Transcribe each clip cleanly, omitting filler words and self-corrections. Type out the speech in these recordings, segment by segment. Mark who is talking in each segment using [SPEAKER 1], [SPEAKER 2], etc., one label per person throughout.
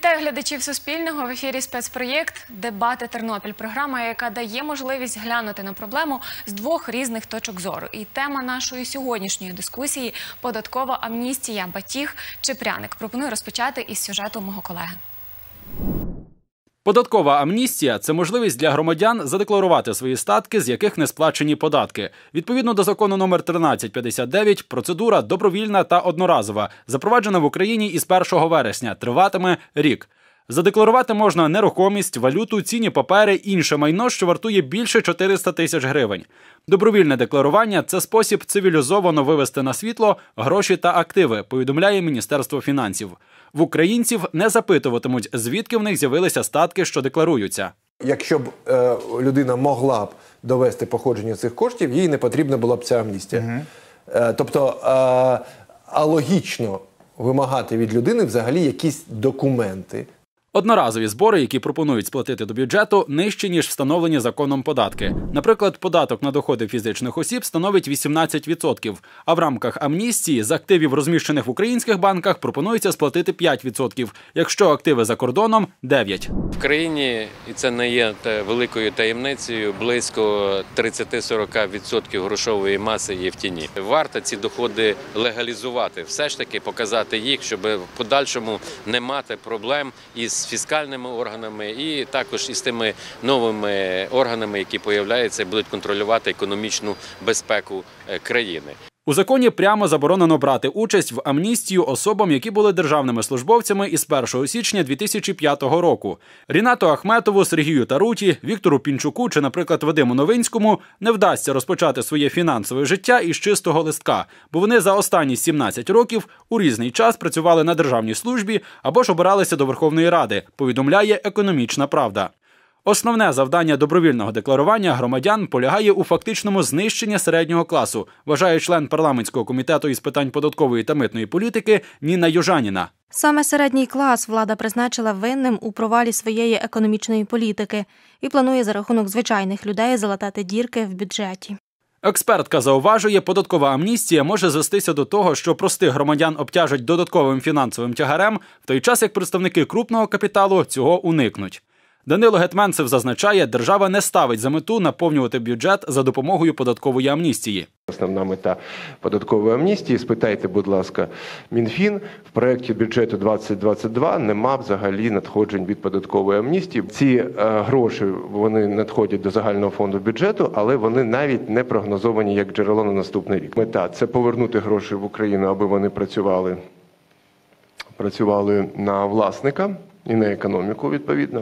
[SPEAKER 1] Вітаю глядачів Суспільного. В ефірі спецпроєкт «Дебати Тернопіль». Програма, яка дає можливість глянути на проблему з двох різних точок зору. І тема нашої сьогоднішньої дискусії – податкова амністія, батіг чи пряник. Пропоную розпочати із сюжету мого колеги.
[SPEAKER 2] Податкова амністія – це можливість для громадян задекларувати свої статки, з яких не сплачені податки. Відповідно до закону номер 1359, процедура добровільна та одноразова, запроваджена в Україні із 1 вересня, триватиме рік. Задекларувати можна нерухомість, валюту, цінні папери, інше майно, що вартує більше 400 тисяч гривень. Добровільне декларування – це спосіб цивілізовано вивести на світло гроші та активи, повідомляє Міністерство фінансів. В українців не запитуватимуть, звідки в них з'явилися статки, що декларуються.
[SPEAKER 3] Якщо б людина могла б довести походження цих коштів, їй не потрібна була б ця амністія. Тобто, алогічно вимагати від людини взагалі якісь документи.
[SPEAKER 2] Одноразові збори, які пропонують сплатити до бюджету, нижчі, ніж встановлені законом податки. Наприклад, податок на доходи фізичних осіб становить 18%, а в рамках амністії з активів, розміщених в українських банках, пропонується сплатити 5%, якщо активи за кордоном – 9%.
[SPEAKER 4] В країні, і це не є великою таємницею, близько 30-40% грошової маси є в тіні. Варто ці доходи легалізувати, все ж таки показати їх, щоб в подальшому не мати проблем із фіскальними органами і також із тими новими органами, які появляються і будуть контролювати економічну безпеку країни.
[SPEAKER 2] У законі прямо заборонено брати участь в амністію особам, які були державними службовцями із 1 січня 2005 року. Рінату Ахметову, Сергію Таруті, Віктору Пінчуку чи, наприклад, Вадиму Новинському не вдасться розпочати своє фінансове життя із чистого листка, бо вони за останні 17 років у різний час працювали на державній службі або ж обиралися до Верховної Ради, повідомляє «Економічна правда». Основне завдання добровільного декларування громадян полягає у фактичному знищенні середнього класу, вважає член парламентського комітету із питань податкової та митної політики Ніна Южаніна.
[SPEAKER 5] Саме середній клас влада призначила винним у провалі своєї економічної політики і планує за рахунок звичайних людей залатати дірки в бюджеті.
[SPEAKER 2] Експертка зауважує, податкова амністія може звестися до того, що простих громадян обтяжать додатковим фінансовим тягарем, в той час як представники крупного капіталу цього уникнуть. Данило Гетманцев зазначає, держава не ставить за мету наповнювати бюджет за допомогою податкової амністії.
[SPEAKER 6] Основна мета податкової амністії, спитайте, будь ласка, Мінфін, в проєкті бюджету 2022 нема взагалі надходжень від податкової амністії. Ці гроші, вони надходять до загального фонду бюджету, але вони навіть не прогнозовані як джерело на наступний рік. Мета – це повернути гроші в Україну, аби вони працювали на власника і на економіку, відповідно.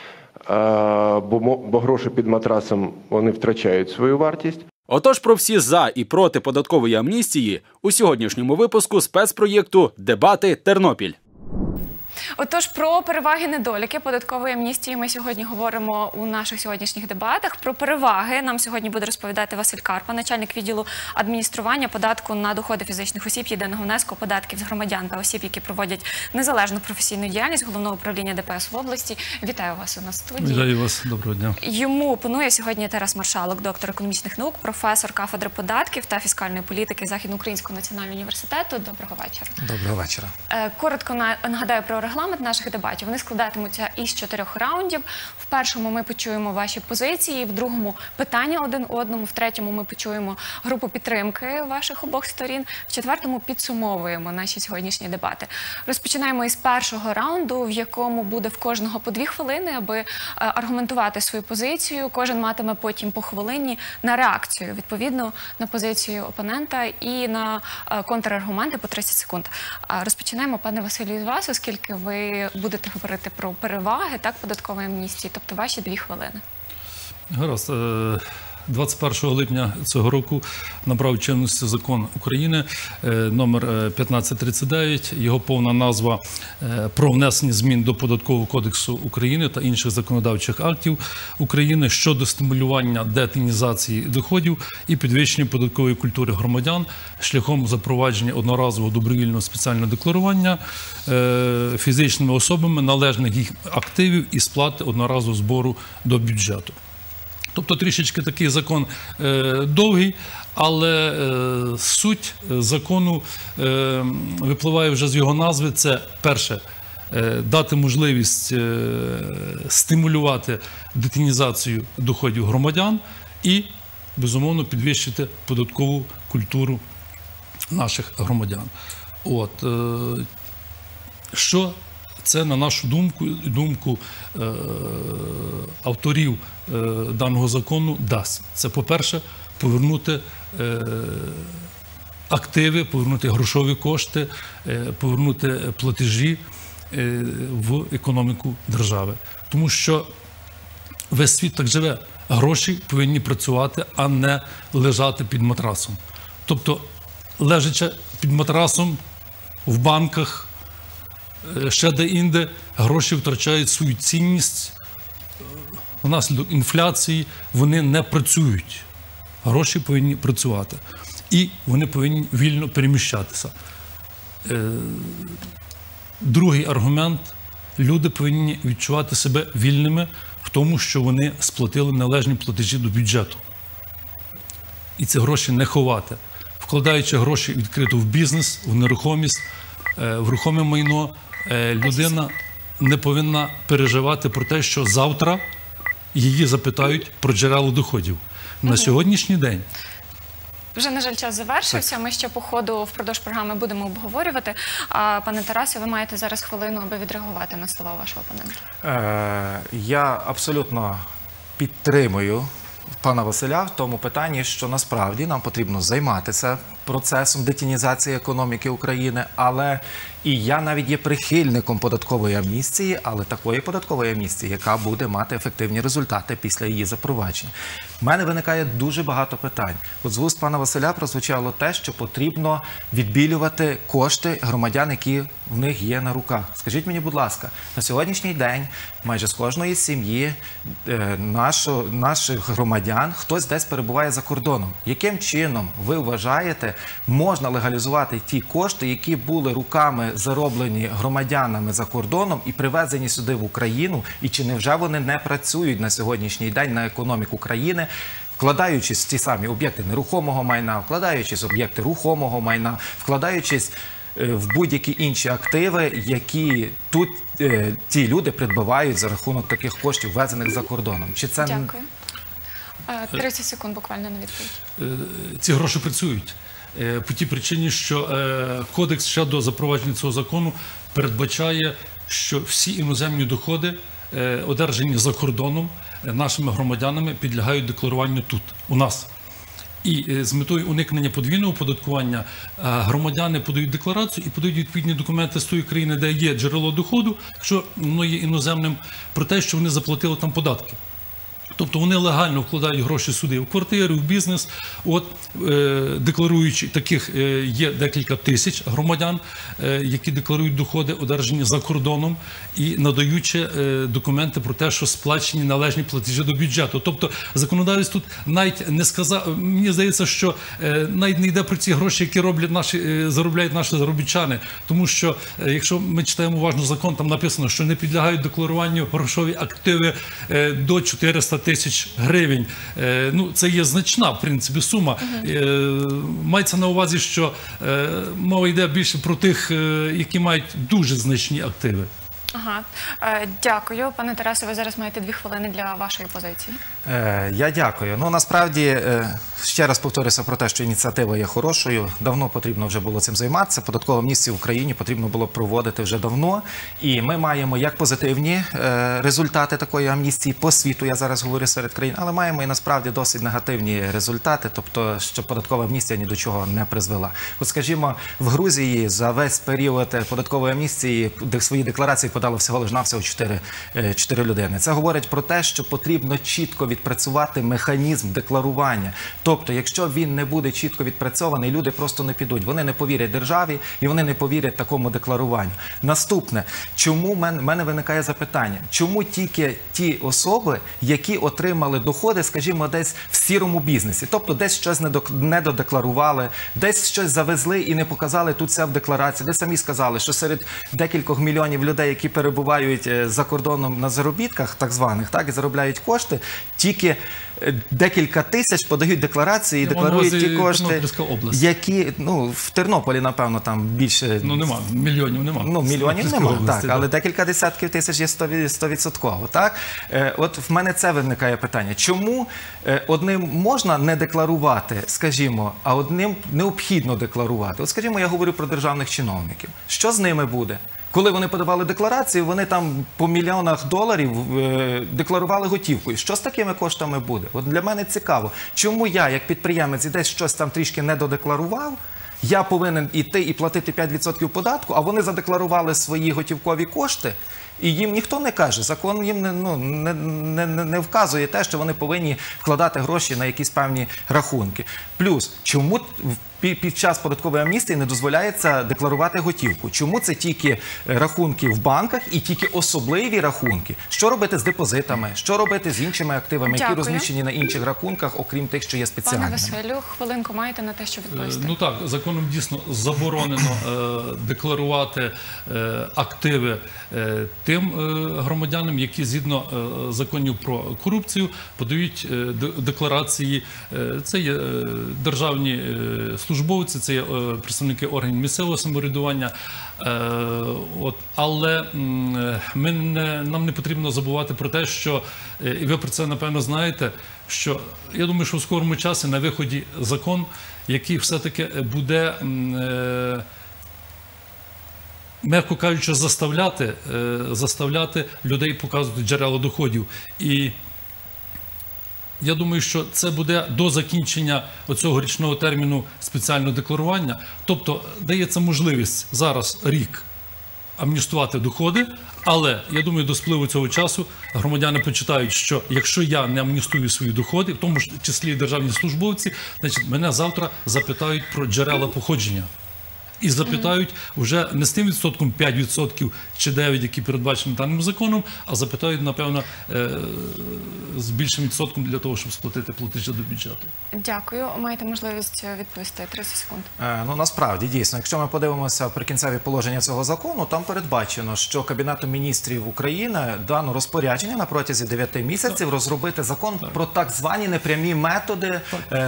[SPEAKER 6] Бо гроші під матрасом, вони втрачають свою вартість.
[SPEAKER 2] Отож про всі «за» і «проти» податкової амністії у сьогоднішньому випуску спецпроєкту «Дебати Тернопіль».
[SPEAKER 1] Отож, про переваги, недоліки податкової амністії ми сьогодні говоримо у наших сьогоднішніх дебатах. Про переваги нам сьогодні буде розповідати Василь Карпа, начальник відділу адміністрування податку на доходи фізичних осіб, єдиного внеску, податків з громадян та осіб, які проводять незалежну професійну діяльність Головного управління ДПС в області. Вітаю вас у нас в студії.
[SPEAKER 7] Вітаю вас, доброго дня.
[SPEAKER 1] Йому опонує сьогодні Тарас Маршалок, доктор економічних наук, професор кафедри податків та фіскальної політики Західноукраїнського національного університету. Доброго вечора.
[SPEAKER 7] Доброго вечора.
[SPEAKER 1] Коротко нагадаю про регламент наших дебатів. Вони складатимуться із 4 раундів. В першому ми почуємо ваші позиції, в другому питання один одному, в третьому ми почуємо групу підтримки ваших обох сторін, в четвертому підсумовуємо наші сьогоднішні дебати. Розпочинаємо із першого раунду, в якому буде в кожного по 2 хвилини, аби аргументувати свою позицію. Кожен матиме потім по хвилині на реакцію, відповідно, на позицію опонента і на контраргументи по 30 секунд. Розпочинаємо, пане Василю, з вас, оскільки ви будете говорити про переваги податкової амністії, тобто ваші 2 хвилини.
[SPEAKER 7] Гаразд. 21 липня цього року набрав чинності закон України номер 1539. Його повна назва «Про внесення змін до Податкового кодексу України та інших законодавчих актів України щодо стимулювання детінізації доходів і підвищення податкової культури громадян шляхом запровадження одноразового добровільного спеціального декларування фізичними особами належних їх активів і сплати одноразового збору до бюджету». Тобто трішечки такий закон довгий, але суть закону випливає вже з його назви. Це перше дати можливість стимулювати детінізацію доходів громадян і, безумовно, підвищити податкову культуру наших громадян. Що це, на нашу думку авторів даного закону, дасть? Це, по-перше, повернути активи, повернути грошові кошти, повернути платежі в економіку держави. Тому що весь світ так живе. Гроші повинні працювати, а не лежати під матрасом. Тобто, лежачи під матрасом в банках, ще де-інде, гроші втрачають свою цінність. Внаслідок інфляції вони не працюють. Гроші повинні працювати. І вони повинні вільно переміщатися. Другий аргумент – люди повинні відчувати себе вільними в тому, що вони сплатили належні платежі до бюджету. І ці гроші не ховати. Вкладаючи гроші відкрито в бізнес, в нерухомість, в рухоме майно, людина не повинна переживати про те, що завтра її запитають про джерело доходів. На сьогоднішній день
[SPEAKER 1] вже, на жаль, час завершився. Ми ще по ходу впродовж програми будемо обговорювати. А, пане Тарасе, ви маєте зараз хвилину, аби відреагувати на слова вашого опонента.
[SPEAKER 8] Я абсолютно підтримую пана Василя в тому питанні, що насправді нам потрібно займатися процесом детінізації економіки України, але і я навіть є прихильником податкової амністії, але такої податкової амністії, яка буде мати ефективні результати після її запровадження. У мене виникає дуже багато питань. От з вуст пана Василя прозвучало те, що потрібно відбілювати кошти громадян, які в них є на руках. Скажіть мені, будь ласка, на сьогоднішній день майже з кожної сім'ї наших громадян хтось десь перебуває за кордоном. Яким чином, ви вважаєте, можна легалізувати ті кошти, які були руками зароблені громадянами за кордоном і привезені сюди в Україну, і чи невже вони не працюють на сьогоднішній день на економіку країни, вкладаючись в ті самі об'єкти нерухомого майна, вкладаючись в об'єкти рухомого майна, вкладаючись в будь-які інші активи, які тут ті люди придбавають за рахунок таких коштів, ввезених за кордоном. Чи це...
[SPEAKER 1] Дякую. 30 секунд буквально на відповідь.
[SPEAKER 7] Ці гроші працюють. По тій причині, що кодекс ще до запровадження цього закону передбачає, що всі іноземні доходи, одержані за кордоном нашими громадянами, підлягають декларуванню тут, у нас. І з метою уникнення подвійного оподаткування громадяни подають декларацію і подають відповідні документи з тої країни, де є джерело доходу, якщо воно є іноземним, про те, що вони заплатили там податки. Тобто вони легально вкладають гроші сюди в квартири, в бізнес. Декларуючи, таких є декілька тисяч громадян, які декларують доходи, одержані за кордоном, і надаючи документи про те, що сплачені належні платежі до бюджету. Тобто законодавець тут навіть не сказав, мені здається, що навіть не йде про ці гроші, які заробляють наші заробітчани. Тому що, якщо ми читаємо уважно закон, там написано, що не підлягають декларуванню грошові активи до 400 тисяч гривень. Ну, це є значна, в принципі, сума. Мається на увазі, що мова йде більше про тих, які мають дуже значні активи.
[SPEAKER 1] Ага. Дякую. Пане Тарасе, ви зараз маєте 2 хвилини для вашої позиції.
[SPEAKER 8] Я дякую. Ну, насправді, ще раз повторюся про те, що ініціатива є хорошою. Давно потрібно вже було цим займатися. Податкову амністію в Україні потрібно було проводити вже давно. І ми маємо як позитивні результати такої амністії по світу, я зараз говорю серед країн, але маємо і насправді досить негативні результати, тобто, що податкова амністія ні до чого не призвела. От, скажімо, в Грузії за весь період податкової амністії свої декларації подало всього-навсього 4 людини. Це говорить про те, що потрібно чітко відпрацювати механізм декларування. Тобто, якщо він не буде чітко відпрацьований, люди просто не підуть. Вони не повірять державі і вони не повірять такому декларуванню. Наступне. Чому в мене виникає запитання? Чому тільки ті особи, які отримали доходи, скажімо, десь в сірому бізнесі? Тобто, десь щось не додекларували, десь щось завезли і не показали тут це в декларації. Ви самі сказали, що серед декількох мільйонів людей, які перебувають за кордоном на заробітках, так званих, так, і заробляють кошти, тільки декілька тисяч подають декларації і
[SPEAKER 7] Я маю на
[SPEAKER 8] декларують
[SPEAKER 7] увазі
[SPEAKER 8] ті кошти,
[SPEAKER 7] Тернопільська область.
[SPEAKER 8] які, ну, в Тернополі, напевно, там більше...
[SPEAKER 7] Ну, нема, мільйонів нема.
[SPEAKER 8] Ну, мільйонів
[SPEAKER 7] Тернопільської
[SPEAKER 8] немає,
[SPEAKER 7] області,
[SPEAKER 8] так,
[SPEAKER 7] да.
[SPEAKER 8] але декілька десятків тисяч є 100%, так? От в мене це виникає питання. Чому одним можна не декларувати, скажімо, а одним необхідно декларувати? От, скажімо, я говорю про державних чиновників. Що з ними буде? Коли вони подавали декларацію, вони там по мільйонах доларів декларували готівкою. Що з такими коштами буде? От для мене цікаво, чому я, як підприємець, і десь щось там трішки не додекларував, я повинен іти і платити 5% податку, а вони задекларували свої готівкові кошти, і їм ніхто не каже, закон їм не вказує те, що вони повинні вкладати гроші на якісь певні рахунки. Плюс, чому під час податкової амністії не дозволяється декларувати готівку? Чому це тільки рахунки в банках і тільки особливі рахунки? Що робити з депозитами? Що робити з іншими активами, які
[SPEAKER 1] Дякую.
[SPEAKER 8] розміщені на інших рахунках, окрім тих, що є
[SPEAKER 1] Пане
[SPEAKER 8] спеціальними?
[SPEAKER 1] Василю, хвилинку маєте на те, щоб відповісти?
[SPEAKER 7] Ну так, законом дійсно заборонено декларувати активи тим громадянам, які згідно законів про корупцію подають декларації. Це є державні службовці, це є представники органів місцевого самоврядування. Але нам не потрібно забувати про те, що, і ви про це напевно знаєте, що я думаю, що в скорому часі на виході закон, який все-таки буде, м'яко кажучи, заставляти людей показувати джерела доходів. І я думаю, що це буде до закінчення оцього річного терміну спеціального декларування. Тобто дається можливість зараз рік амністувати доходи, але, я думаю, до спливу цього часу громадяни почитають, що якщо я не амністую свої доходи, в тому числі і державні службовці, значить мене завтра запитають про джерела походження. І запитають вже не з тим відсотком 5% чи 9%, які передбачені даним законом, а запитають, напевно, з більшим відсотком для того, щоб сплатити платежі до бюджету.
[SPEAKER 1] Дякую. Маєте можливість відповісти. 30 секунд.
[SPEAKER 8] Ну, насправді, дійсно, якщо ми подивимося прикінцеві положення цього закону, там передбачено, що Кабінетом міністрів України дано розпорядження на протязі 9 місяців розробити закон про так звані непрямі методи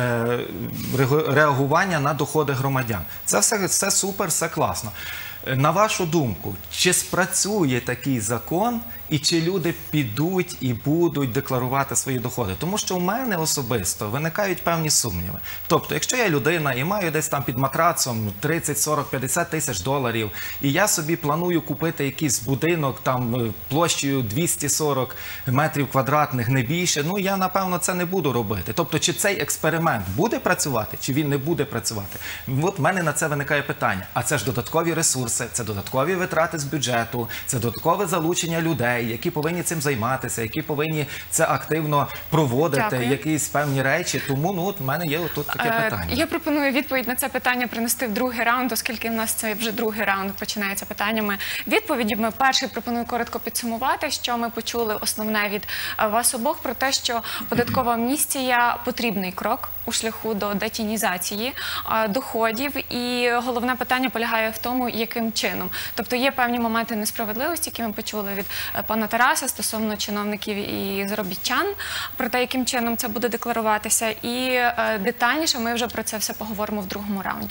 [SPEAKER 8] реагування на доходи громадян. Це все супер, все класно. На вашу думку, чи спрацює такий закон і чи люди підуть і будуть декларувати свої доходи? Тому що у мене особисто виникають певні сумніви. Тобто, якщо я людина і маю десь там під матрацом 30, 40, 50 тисяч доларів, і я собі планую купити якийсь будинок там площею 240 метрів квадратних, не більше, ну я, напевно, це не буду робити. Тобто, чи цей експеримент буде працювати, чи він не буде працювати? От в мене на це виникає питання. А це ж додаткові ресурси, це додаткові витрати з бюджету, це додаткове залучення людей, які повинні цим займатися, які повинні це активно проводити,
[SPEAKER 1] Дякую.
[SPEAKER 8] якісь певні речі. Тому ну, от в мене є тут таке питання.
[SPEAKER 1] Я пропоную відповідь на це питання принести в другий раунд, оскільки в нас це вже другий раунд починається питаннями, відповідями. Перший пропоную коротко підсумувати, що ми почули основне від вас обох про те, що податкова амністія – потрібний крок у шляху до детінізації доходів. І головне питання полягає в тому, яким чином. Тобто є певні моменти несправедливості, які ми почули від пана Тараса стосовно чиновників і заробітчан, про те, яким чином це буде декларуватися. І детальніше ми вже про це все поговоримо в другому раунді.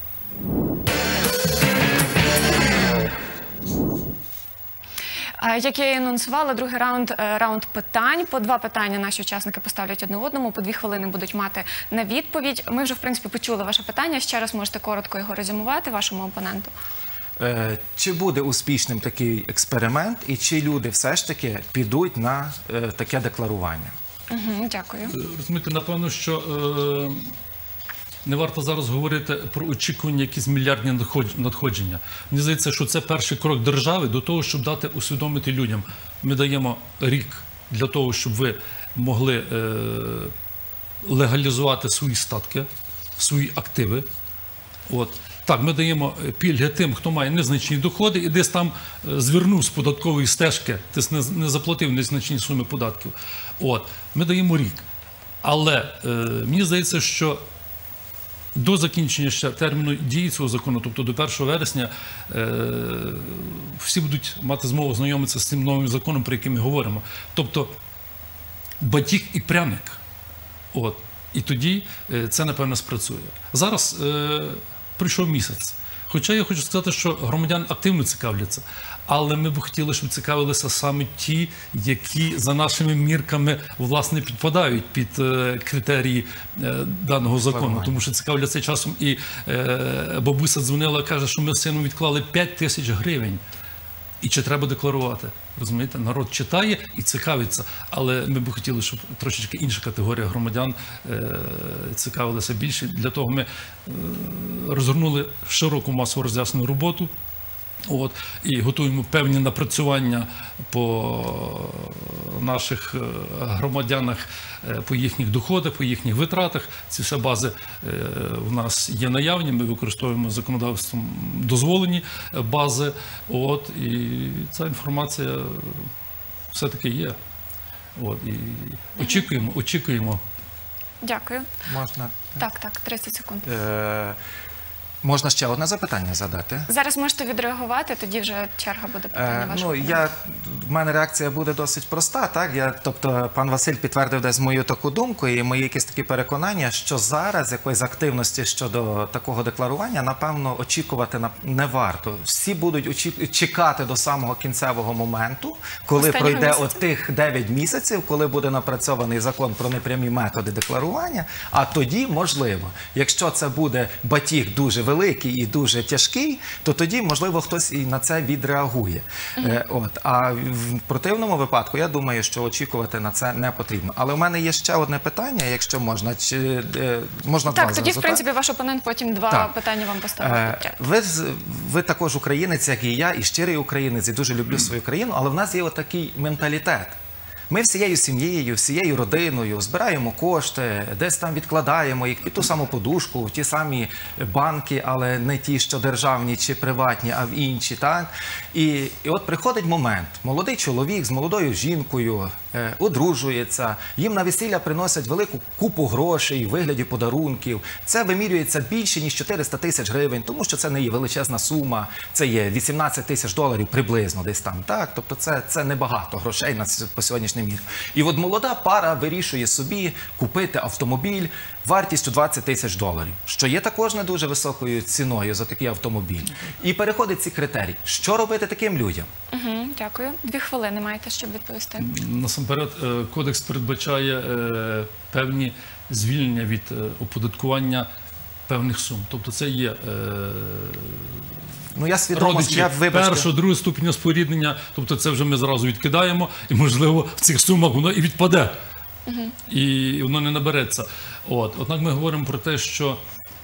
[SPEAKER 1] Як я і анонсувала, другий раунд питань. По 2 питання наші учасники поставлять одне одному, по 2 хвилини будуть мати на відповідь. Ми вже, в принципі, почули ваше питання. Ще раз можете коротко його резюмувати вашому опоненту.
[SPEAKER 8] Чи буде успішним такий експеримент і чи люди все ж таки підуть на таке декларування?
[SPEAKER 1] Дякую.
[SPEAKER 7] Розумієте, напевно, що не варто зараз говорити про очікування якісь мільярдні надходження. Мені здається, що це перший крок держави до того, щоб дати усвідомити людям. Ми даємо рік для того, щоб ви могли легалізувати свої статки, свої активи. Так, ми даємо пільги тим, хто має незначні доходи і десь там звернув з податкової стежки, тобто не заплатив незначні суми податків. Ми даємо рік. Але мені здається, що до закінчення ще терміну дії цього закону, тобто до 1 вересня, всі будуть мати змогу знайомитися з цим новим законом, про який ми говоримо. Тобто батіг і пряник. От. І тоді це, напевно, спрацює. Зараз пройшов місяць. Хоча я хочу сказати, що громадяни активно цікавляться. Але ми б хотіли, щоб цікавилися саме ті, які за нашими мірками, власне, підпадають під критерії даного закону. Тому що цікавляться часом. І бабуся дзвонила, каже, що ми з сином відклали 5 тисяч гривень. І чи треба декларувати? Розумієте, народ читає і цікавиться, але ми б хотіли, щоб трошечки інша категорія громадян цікавилася більше. Для того ми розгорнули широку масову роз'яснену роботу. От, і готуємо певні напрацювання по наших громадянах, по їхніх доходах, по їхніх витратах. Ці всі бази в нас є наявні, ми використовуємо законодавством дозволені бази. От, і ця інформація все-таки є. От, і очікуємо.
[SPEAKER 1] Дякую.
[SPEAKER 8] Можна?
[SPEAKER 1] Так, 30 секунд.
[SPEAKER 8] Можна ще одне запитання задати?
[SPEAKER 1] Зараз можете відреагувати, тоді вже черга буде питання вашого.
[SPEAKER 8] В мене реакція буде досить проста. Так? Тобто пан Василь підтвердив десь мою таку думку і мої якісь такі переконання, що зараз якоїсь активності щодо такого декларування, напевно, очікувати не варто. Всі будуть чекати до самого кінцевого моменту, коли пройде отих 9 місяців, коли буде напрацьований закон про непрямі методи декларування, а тоді, можливо, якщо це буде батіг дуже великий і дуже тяжкий, то тоді, можливо, хтось і на це відреагує. А в противному випадку, я думаю, що очікувати на це не потрібно. Але у мене є ще одне питання, якщо можна. Можна
[SPEAKER 1] так, тоді, в принципі, ваш опонент потім два питання вам поставить.
[SPEAKER 8] Ви також українець, як і я, і щирий українець, і дуже люблю свою країну, але в нас є отакий менталітет. Ми всією сім'єю, всією родиною збираємо кошти, десь там відкладаємо їх під ту саму подушку, в ті самі банки, але не ті, що державні чи приватні, а в інші. Так? І от приходить момент, молодий чоловік з молодою жінкою одружується, їм на весілля приносять велику купу грошей у вигляді подарунків. Це вимірюється більше, ніж 400 тисяч гривень, тому що це не є величезна сума, це є 18 тисяч доларів приблизно десь там. Так? Тобто це небагато грошей по сьогоднішній мір. І от молода пара вирішує собі купити автомобіль вартістю 20 тисяч доларів, що є також не дуже високою ціною за такий автомобіль. І переходить ці критерії. Що робити таким людям?
[SPEAKER 1] Дякую. 2 хвилини маєте, щоб відповісти.
[SPEAKER 7] Насамперед, кодекс передбачає певні звільнення від оподаткування певних сум. Тобто це є
[SPEAKER 8] я свідомо,
[SPEAKER 7] родичі першого, другого ступеня споріднення, тобто це вже ми зразу відкидаємо, і, можливо, в цих сумах воно і відпаде, і воно не набереться. Однак ми говоримо про те, що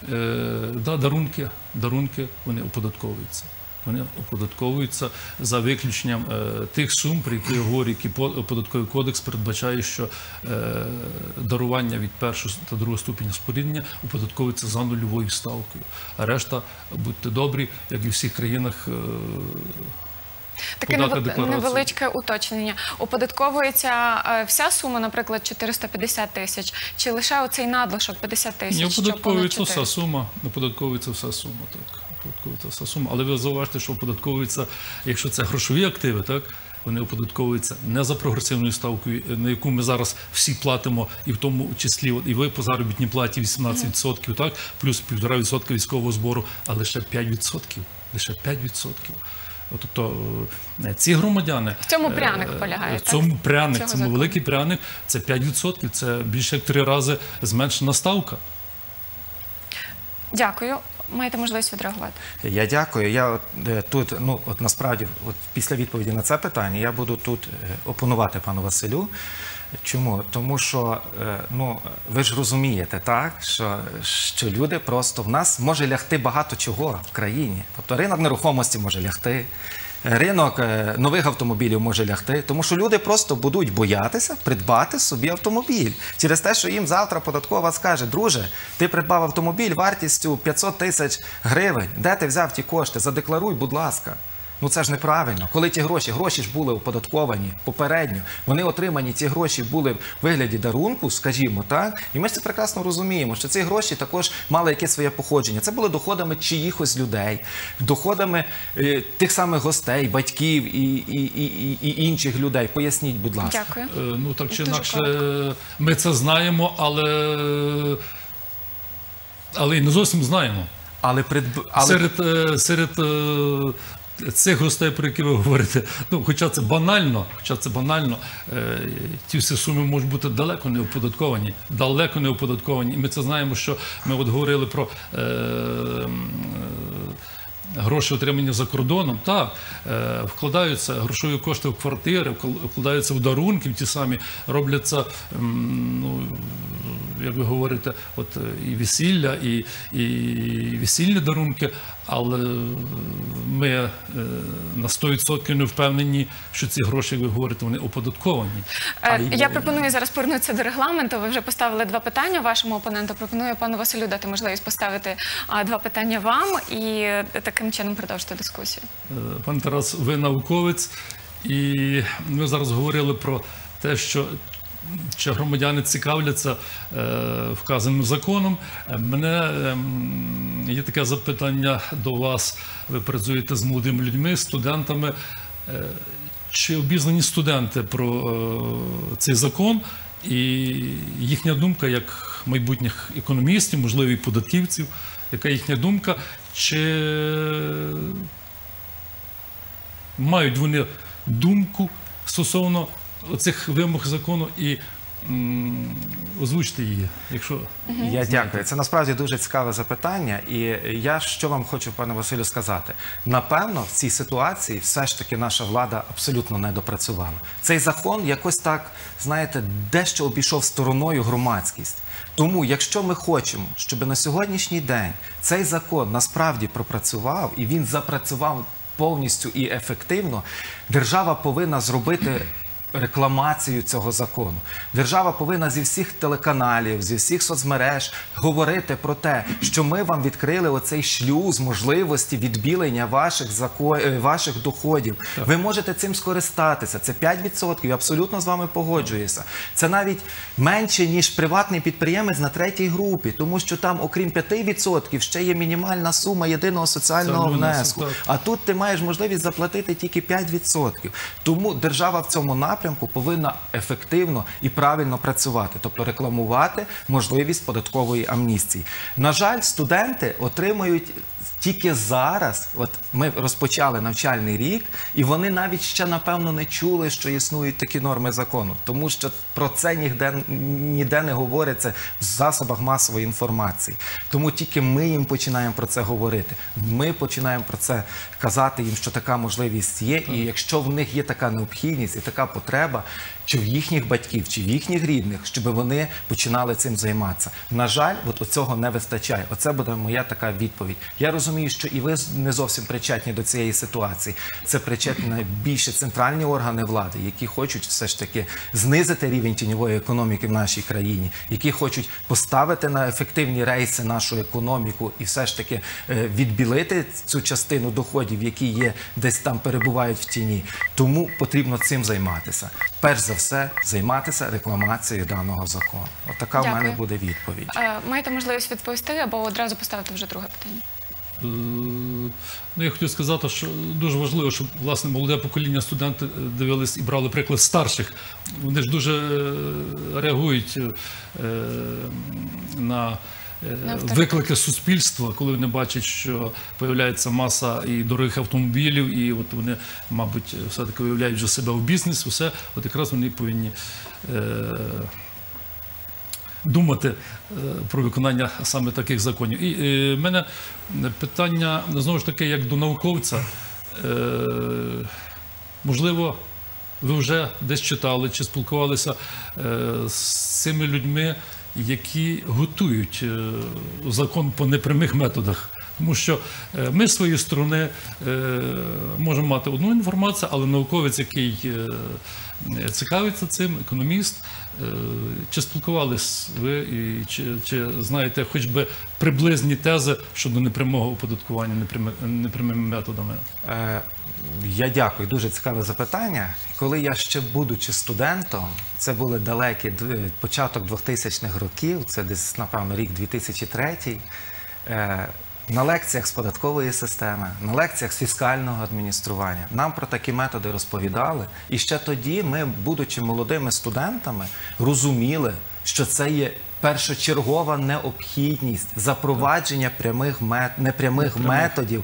[SPEAKER 7] дарунки, вони оподатковуються. Вони оподатковуються за виключенням тих сум, про які я говорю, які податковий кодекс передбачає, що дарування від першого та другого ступеня споріднення оподатковується за нульовою ставкою. А решта, будьте добрі, як і в всіх країнах,
[SPEAKER 1] таке невеличке уточнення. Оподатковується вся сума, наприклад, 450 тисяч, чи лише оцей надлишок 50 тисяч?
[SPEAKER 7] Не оподатковується вся сума, оподатковується вся сума, так. Але ви зауважте, що оподатковується, якщо це грошові активи, так, вони оподатковуються не за прогресивною ставкою, на яку ми зараз всі платимо, і в тому числі і ви по заробітній платі 18%, так, плюс 1,5% військового збору, а лише 5%. Лише 5%. Тобто ці громадяни...
[SPEAKER 1] В цьому пряник полягає,
[SPEAKER 7] в цьому пряник, це великий пряник, це 5%, це більше як 3 рази зменшена ставка.
[SPEAKER 1] Дякую. Маєте можливість відреагувати.
[SPEAKER 8] Я дякую. Я тут, насправді, після відповіді на це питання, я буду тут опонувати пану Василю. Чому? Тому що, ви ж розумієте, так, що люди просто, в нас може лягти багато чого в країні. Тобто ринок нерухомості може лягти, ринок нових автомобілів може лягти, тому що люди просто будуть боятися придбати собі автомобіль. Через те, що їм завтра податкова скаже: друже, ти придбав автомобіль вартістю 500 тисяч гривень, де ти взяв ті кошти? Задекларуй, будь ласка. Ну це ж неправильно. Коли ті гроші ж були оподатковані попередньо, вони отримані, ці гроші були в вигляді дарунку, скажімо так, і ми ж це прекрасно розуміємо, що ці гроші також мали якесь своє походження. Це були доходами чиїхось людей, доходами тих самих гостей, батьків і інших людей. Поясніть, будь ласка.
[SPEAKER 1] Дякую.
[SPEAKER 7] Ну так чи
[SPEAKER 1] Дуже
[SPEAKER 7] інакше,
[SPEAKER 1] коротко.
[SPEAKER 7] ми це знаємо, але і не зовсім знаємо. Серед цих гостей, про які ви говорите, ну, хоча це банально, ті всі суми можуть бути далеко не оподатковані. І ми це знаємо, що ми от говорили про гроші, отримані за кордоном, так, вкладаються грошові кошти в квартири, вкладаються в дарунки, ті самі, робляться, ну, як ви говорите, от і весілля, і весільні дарунки, але ми на 100% не впевнені, що ці гроші, як ви говорите, вони оподатковані.
[SPEAKER 1] Я пропоную зараз повернутися до регламенту. Ви вже поставили 2 питання вашому опоненту. Пропоную пану Василю дати можливість поставити 2 питання вам і таким чином продовжити дискусію.
[SPEAKER 7] Пан Тарас, ви науковець, і ми зараз говорили про те, що чи громадяни цікавляться вказаним законом. Мене є таке запитання до вас. Ви працюєте з молодими людьми, студентами. Чи обізнані студенти про цей закон і їхня думка як майбутніх економістів, можливо, і податківців, яка їхня думка, чи мають вони думку стосовно оцих вимог закону і озвучте її, якщо...
[SPEAKER 8] Я дякую. Це насправді дуже цікаве запитання. І я що вам хочу, пане Василю, сказати. Напевно, в цій ситуації все ж таки наша влада абсолютно не допрацювала. Цей закон якось так, знаєте, дещо обійшов стороною громадськість. Тому, якщо ми хочемо, щоб на сьогоднішній день цей закон насправді пропрацював, і він запрацював повністю і ефективно, держава повинна зробити рекламацію цього закону. Держава повинна зі всіх телеканалів, зі всіх соцмереж говорити про те, що ми вам відкрили оцей шлюз можливості відбілення ваших доходів. Так. Ви можете цим скористатися. Це 5%, я абсолютно з вами погоджуюся. Це навіть менше, ніж приватний підприємець на 3-й групі, тому що там, окрім 5%, ще є мінімальна сума єдиного соціального внеску. А тут ти маєш можливість заплатити тільки 5%. Тому держава в цьому напрямку повинна ефективно і правильно працювати, тобто рекламувати можливість податкової амністії. На жаль, студенти отримують тільки зараз, от ми розпочали навчальний рік, і вони навіть ще, напевно, не чули, що існують такі норми закону, тому що про це ніде не говориться в засобах масової інформації. Тому тільки ми їм починаємо про це говорити. Ми починаємо про це казати їм, що така можливість є, і якщо в них є така необхідність і така потреба, чи в їхніх батьків, чи в їхніх рідних, щоб вони починали цим займатися. На жаль, от цього не вистачає. Оце буде моя така відповідь. Я розумію, що і ви не зовсім причетні до цієї ситуації. Це причетні більше центральні органи влади, які хочуть все ж таки знизити рівень тіньової економіки в нашій країні, які хочуть поставити на ефективні рейси нашу економіку і все ж таки відбілити цю частину доходів, які є десь там перебувають в тіні. Тому потрібно цим займатися. Перш за все, займатися рекламацією даного закону. От така в мене буде відповідь.
[SPEAKER 1] Маєте можливість відповісти або одразу поставити вже друге питання?
[SPEAKER 7] Ну, я хотів сказати, що дуже важливо, щоб, власне, молоде покоління студенти дивились і брали приклад старших. Вони ж дуже реагують на виклики суспільства, коли вони бачать, що з'являється маса і дорогих автомобілів, і от вони, мабуть, все-таки виявляють вже себе в бізнес, усе, от якраз вони повинні думати про виконання саме таких законів. І в мене питання, знову ж таки, як до науковця. Можливо, ви вже десь читали чи спілкувалися з цими людьми, які готують закон по непрямих методах. Тому що ми з своєї сторони можемо мати одну інформацію, але науковець, який цікавиться цим, економіст. Чи спілкувались ви і чи знаєте хоч би приблизні тези щодо непрямого оподаткування непрямими методами?
[SPEAKER 8] Я дякую, дуже цікаве запитання. Коли я ще будучи студентом, це були далекий початок 2000-х років, це десь, напевно, рік 2003, на лекціях з податкової системи, на лекціях з фіскального адміністрування нам про такі методи розповідали. І ще тоді ми, будучи молодими студентами, розуміли, що це є першочергова необхідність запровадження непрямих методів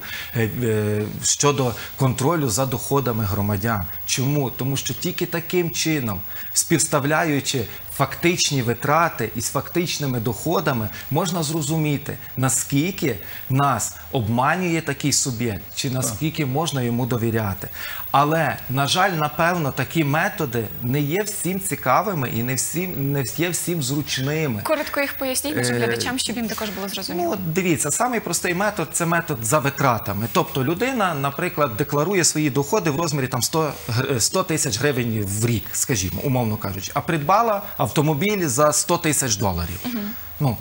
[SPEAKER 8] щодо контролю за доходами громадян. Чому? Тому що тільки таким чином, співставляючи фактичні витрати із фактичними доходами, можна зрозуміти, наскільки нас обманює такий суб'єкт, чи наскільки можна йому довіряти. Але, на жаль, напевно, такі методи не є всім цікавими і не є всім зручними.
[SPEAKER 1] Коротко їх поясніть нашим глядачам, щоб їм також було зрозуміло.
[SPEAKER 8] Ну, дивіться, самий простий метод – це метод за витратами. Тобто людина, наприклад, декларує свої доходи в розмірі там 100 тисяч гривень в рік, скажімо, умовно кажучи, а придбала автомобіль за 100 тисяч доларів. Ну,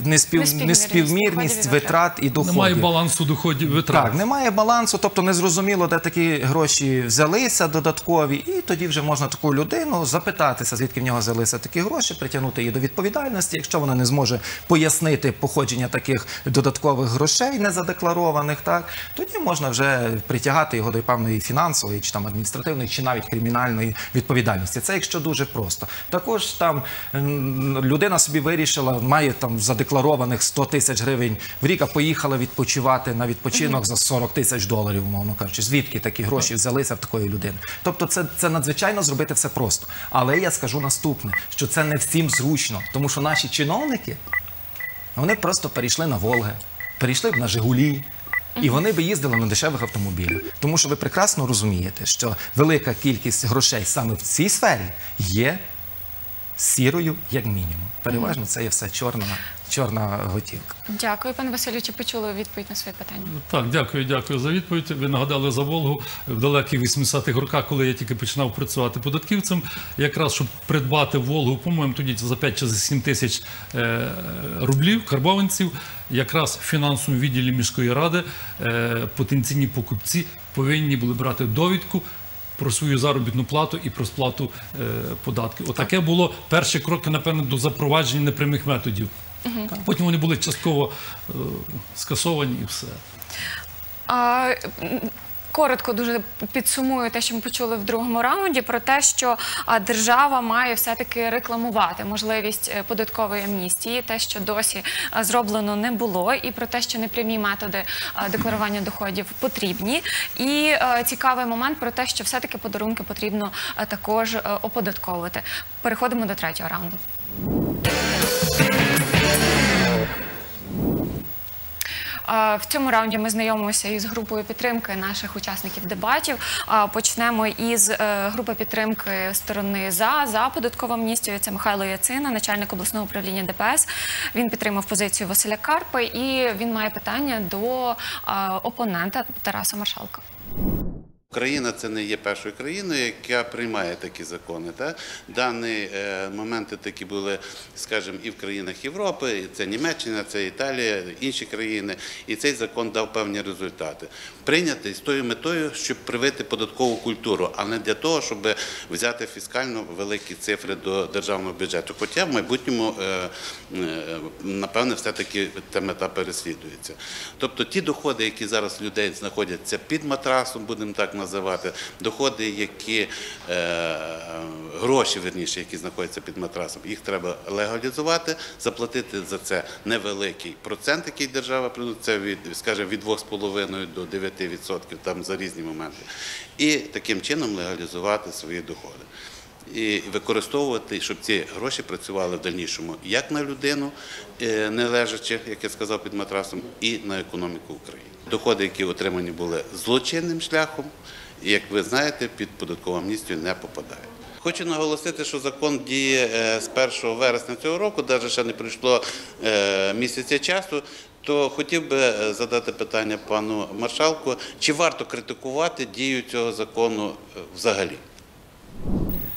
[SPEAKER 8] неспівмірність витрат і доходів.
[SPEAKER 7] Немає балансу доходів витрат.
[SPEAKER 8] Так, немає балансу, тобто незрозуміло, де такі гроші взялися додаткові, і тоді вже можна таку людину запитатися, звідки в нього взялися такі гроші, притягнути її до відповідальності. Якщо вона не зможе пояснити походження таких додаткових грошей, незадекларованих, так, тоді можна вже притягати його до певної фінансової, чи там адміністративної, чи навіть кримінальної відповідальності. Це якщо дуже просто. Також там людина собі вирішила, має там задекларованих 100 тисяч гривень в рік, а поїхала відпочивати на відпочинок за 40 тисяч доларів, умовно кажучи. Звідки такі гроші взялися в такої людини? Тобто це надзвичайно зробити все просто. Але я скажу наступне, що це не всім зручно, тому що наші чиновники, вони просто перейшли на Волги, перейшли на Жигулі, і вони би їздили на дешевих автомобілях. Тому що ви прекрасно розумієте, що велика кількість грошей саме в цій сфері є сірою, як мінімум. Переважно це є все чорна готівка.
[SPEAKER 1] Дякую, пане Василю, чи почули відповідь на своє питання?
[SPEAKER 7] Так, дякую за відповідь. Ви нагадали за Волгу в далеких 80-х роках, коли я тільки починав працювати податківцем. Якраз, щоб придбати Волгу, по-моєму, тоді за 5 чи за 7 тисяч рублів, карбованців, якраз в фінансовому відділі міської ради потенційні покупці повинні були брати довідку про свою заробітну плату і про сплату податків. Отаке було перші кроки, напевно, до запровадження непрямих методів. Потім вони були частково скасовані і все.
[SPEAKER 1] Коротко дуже підсумую те, що ми почули в другому раунді, про те, що держава має все-таки рекламувати можливість податкової амністії, те, що досі зроблено не було, і про те, що непрямі методи декларування доходів потрібні. І цікавий момент про те, що все-таки подарунки потрібно також оподатковувати. Переходимо до третього раунду. В цьому раунді ми знайомимося із групою підтримки наших учасників дебатів. Почнемо із групи підтримки сторони за податкову амністію. Це Михайло Яцина, начальник обласного управління ДПС. Він підтримав позицію Василя Карпи і він має питання до опонента Тараса Маршалка.
[SPEAKER 9] Україна – це не є першою країною, яка приймає такі закони. Дані моменти такі були, скажімо, і в країнах Європи, це Німеччина, це Італія, інші країни. І цей закон дав певні результати. Прийнятий з тою метою, щоб привити податкову культуру, а не для того, щоб взяти фіскально великі цифри до державного бюджету. Хоча в майбутньому, напевне, все-таки та мета переслідується. Тобто ті доходи, які зараз людей знаходяться під матрасом, будемо так називати, доходи, які, гроші, верніше, які знаходяться під матрасом, їх треба легалізувати, заплатити за це невеликий процент, який держава приносить, це скажімо, від 2,5 до 9% там за різні моменти. І таким чином легалізувати свої доходи. І використовувати, щоб ці гроші працювали в дальнішому як на людину, не лежачи, як я сказав, під матрасом, і на економіку України. Доходи, які отримані були злочинним шляхом, як ви знаєте, під податкову амністію не попадають. Хочу наголосити, що закон діє з 1 вересня цього року, навіть ще не пройшло місяця часу, то хотів би задати питання пану Маршалку, чи варто критикувати дію цього закону взагалі?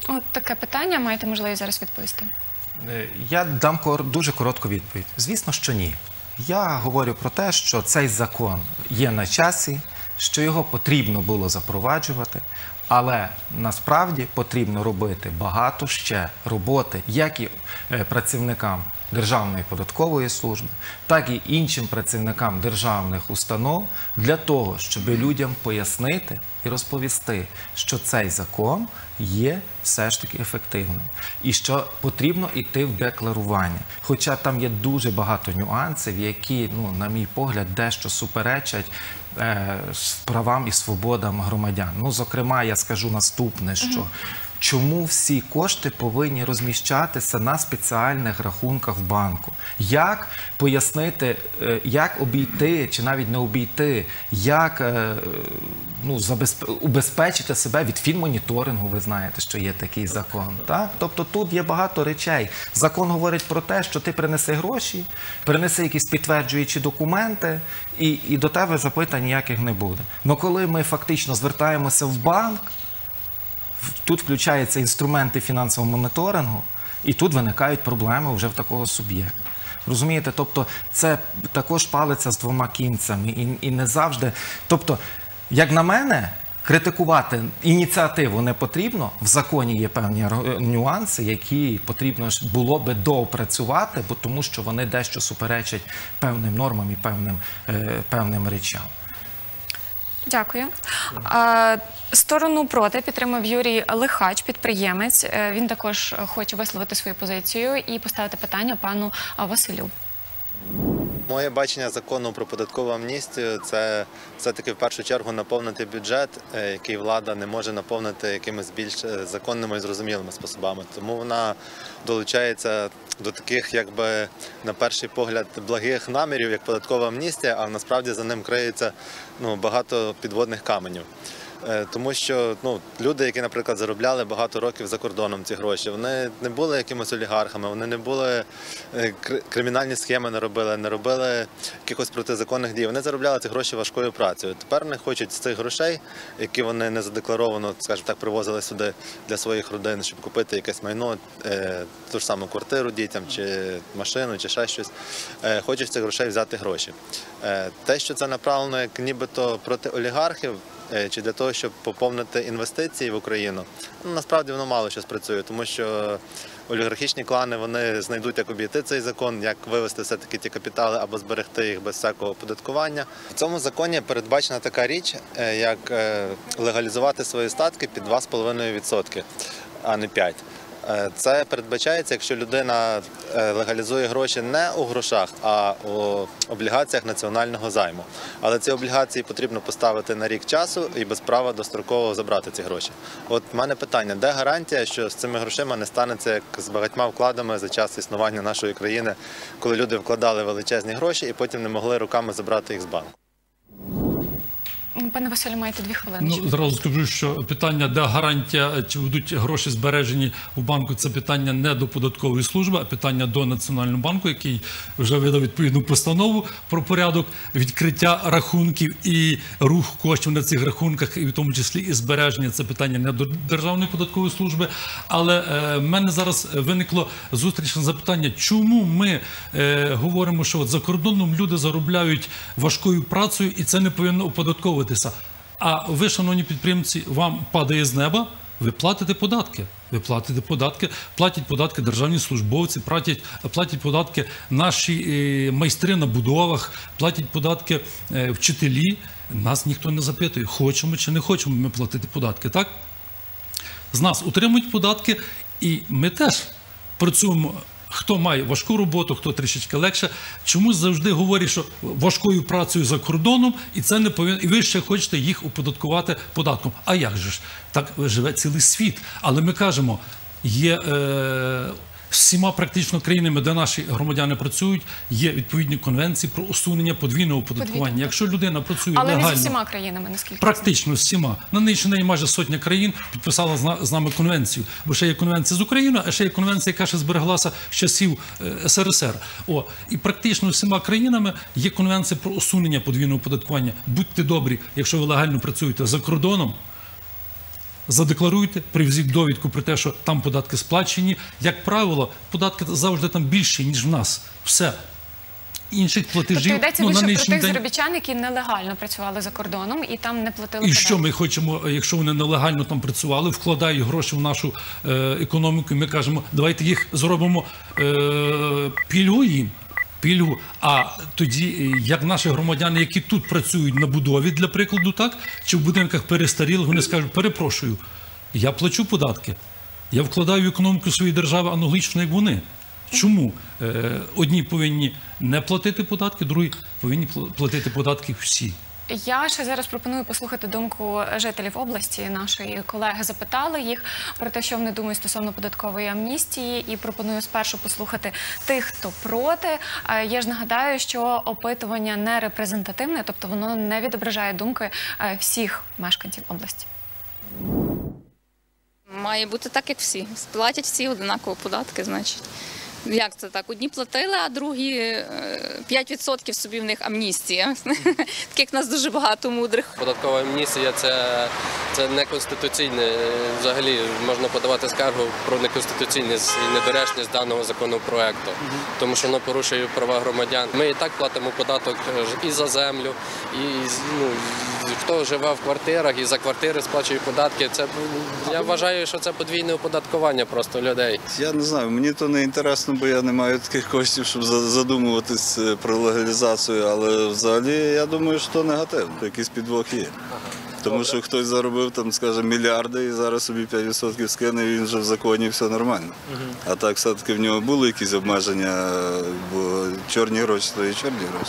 [SPEAKER 1] От таке питання, маєте можливість зараз відповісти.
[SPEAKER 8] Я дам дуже коротку відповідь. Звісно, що ні. Я говорю про те, що цей закон є на часі, що його потрібно було запроваджувати, але насправді потрібно робити багато ще роботи, як і працівникам Державної податкової служби, так і іншим працівникам державних установ для того, щоб людям пояснити і розповісти, що цей закон є все ж таки ефективним і що потрібно йти в декларування. Хоча там є дуже багато нюансів, які, на мій погляд, дещо суперечать правам і свободам громадян. Зокрема, я скажу наступне, що чому всі кошти повинні розміщатися на спеціальних рахунках в банку? Як пояснити, як обійти, чи навіть не обійти, як убезпечити себе від фінмоніторингу, ви знаєте, що є такий закон. Так? Тобто тут є багато речей. Закон говорить про те, що ти принеси гроші, принеси якісь підтверджуючі документи, і до тебе запитань ніяких не буде. Але коли ми фактично звертаємося в банк, тут включаються інструменти фінансового моніторингу, і тут виникають проблеми вже в такого суб'єкта. Розумієте? Тобто це також палиця з двома кінцями. І не завжди... Тобто, як на мене, критикувати ініціативу не потрібно. В законі є певні нюанси, які потрібно було би доопрацювати, бо тому що вони дещо суперечать певним нормам і певним речам.
[SPEAKER 1] Дякую. Сторону проти підтримав Юрій Лихач, підприємець. Він також хоче висловити свою позицію і поставити питання пану Василю.
[SPEAKER 10] Моє бачення закону про податкову амністію – це все-таки в першу чергу наповнити бюджет, який влада не може наповнити якимись більш законними і зрозумілими способами. Тому вона долучається до таких, якби на перший погляд, благих намірів, як податкова амністія, а насправді за ним криється багато підводних каменів. Тому що люди, які, наприклад, заробляли багато років за кордоном ці гроші, вони не були якимись олігархами, вони не були кримінальні схеми не робили якихось протизаконних дій. Вони заробляли ці гроші важкою працею. Тепер вони хочуть з цих грошей, які вони не задекларовано, скажімо так, привозили сюди для своїх родин, щоб купити якесь майно, ту ж саму квартиру дітям, чи машину, чи ще щось, хочуть з цих грошей взяти гроші. Те, що це направлено як нібито проти олігархів, чи для того, щоб поповнити інвестиції в Україну, насправді воно мало що спрацює, тому що олігархічні клани, вони знайдуть, як обійти цей закон, як вивести все-таки ті капітали або зберегти їх без всякого оподаткування. В цьому законі передбачена така річ, як легалізувати свої статки під 2,5%, а не 5%. Це передбачається, якщо людина легалізує гроші не у грошах, а у облігаціях національного займу. Але ці облігації потрібно поставити на рік часу і без права достроково забрати ці гроші. От в мене питання, де гарантія, що з цими грошима не станеться, як з багатьма вкладами за час існування нашої країни, коли люди вкладали величезні гроші і потім не могли руками забрати їх з банку?
[SPEAKER 1] Пане Василю, маєте 2 хвилини.
[SPEAKER 7] Зразу скажу, що питання, де гарантія, чи будуть гроші збережені в банку, це питання не до податкової служби, а питання до Національного банку, який вже видав відповідну постанову про порядок відкриття рахунків і рух коштів на цих рахунках, і в тому числі і збереження. Це питання не до Державної податкової служби. Але в мене зараз виникло зустрічне запитання, чому ми говоримо, що за кордоном люди заробляють важкою працею і це не повинно оподатковувати. А ви, шановні підприємці, вам падає з неба, ви платите податки. Ви платите податки, платять податки державні службовці, платять податки наші майстри на будовах, платять податки вчителі. Нас ніхто не запитує, хочемо чи не хочемо ми платити податки, так? З нас утримують податки і ми теж працюємо. Хто має важку роботу, хто трішечки легше. Чомусь завжди говорять, що важкою працею за кордоном, і це не повинно, і ви ще хочете їх оподаткувати податком. А як же ж? Так живе цілий світ. Але ми кажемо, є всіма практично країнами, де наші громадяни працюють, є відповідні конвенції про усунення подвійного оподаткування. Якщо людина працює легально...
[SPEAKER 1] Але не з всіма країнами, наскільки?
[SPEAKER 7] Практично з всіма. На неї майже сотня країн підписала з нами конвенцію. Бо ще є конвенція з Україною, а ще є конвенція, яка ще збереглася з часів СРСР. І практично з всіма країнами є конвенція про усунення подвійного оподаткування. Будьте добрі, якщо ви легально працюєте за кордоном, Задекларуйте, привезіть довідку про те, що там податки сплачені. Як правило, податки завжди там більші, ніж в нас. Все. Інших платежів,
[SPEAKER 1] тобто йдеться
[SPEAKER 7] на
[SPEAKER 1] більше про
[SPEAKER 7] нинішній
[SPEAKER 1] тих
[SPEAKER 7] день...
[SPEAKER 1] заробітчан, які нелегально працювали за кордоном і там не платили
[SPEAKER 7] І
[SPEAKER 1] податки.
[SPEAKER 7] що ми хочемо, якщо вони нелегально там працювали, вкладають гроші в нашу економіку, і ми кажемо, давайте їх зробимо пільгу їм. Пільгу. А тоді, як наші громадяни, які тут працюють на будові, для прикладу, так, чи в будинках перестарілих, вони скажуть, перепрошую, я плачу податки, я вкладаю в економіку своєї держави аналогічно, як вони. Чому одні повинні не платити податки, другі повинні платити податки всі?
[SPEAKER 1] Я ще зараз пропоную послухати думку жителів області. Нашої колеги запитали їх про те, що вони думають стосовно податкової амністії, і пропоную спершу послухати тих, хто проти. Я ж нагадаю, що опитування не репрезентативне, тобто воно не відображає думки всіх мешканців області.
[SPEAKER 11] Має бути так, як всі. Платять всі однаково податки, значить. Як це так? Одні платили, а другі 5% собі в них амністія. Таких нас дуже багато мудрих.
[SPEAKER 12] Податкова амністія – це неконституційне. Взагалі можна подавати скаргу про неконституційність і недоречність даного законопроекту, тому що воно порушує права громадян. Ми і так платимо податок і за землю, і хто живе в квартирах, і за квартири сплачує податки. Я вважаю, що це подвійне оподаткування просто людей.
[SPEAKER 13] Я не знаю, мені то не інтересно, бо я не маю таких коштів, щоб задумуватись про легалізацію, але взагалі я думаю, що то негативно, якийсь підвох є. Тому що хтось заробив, там, скажімо, мільярди і зараз собі 5% скине, і він вже в законі, все нормально. А так все-таки в нього були якісь обмеження, бо чорні гроші, то і чорні гроші.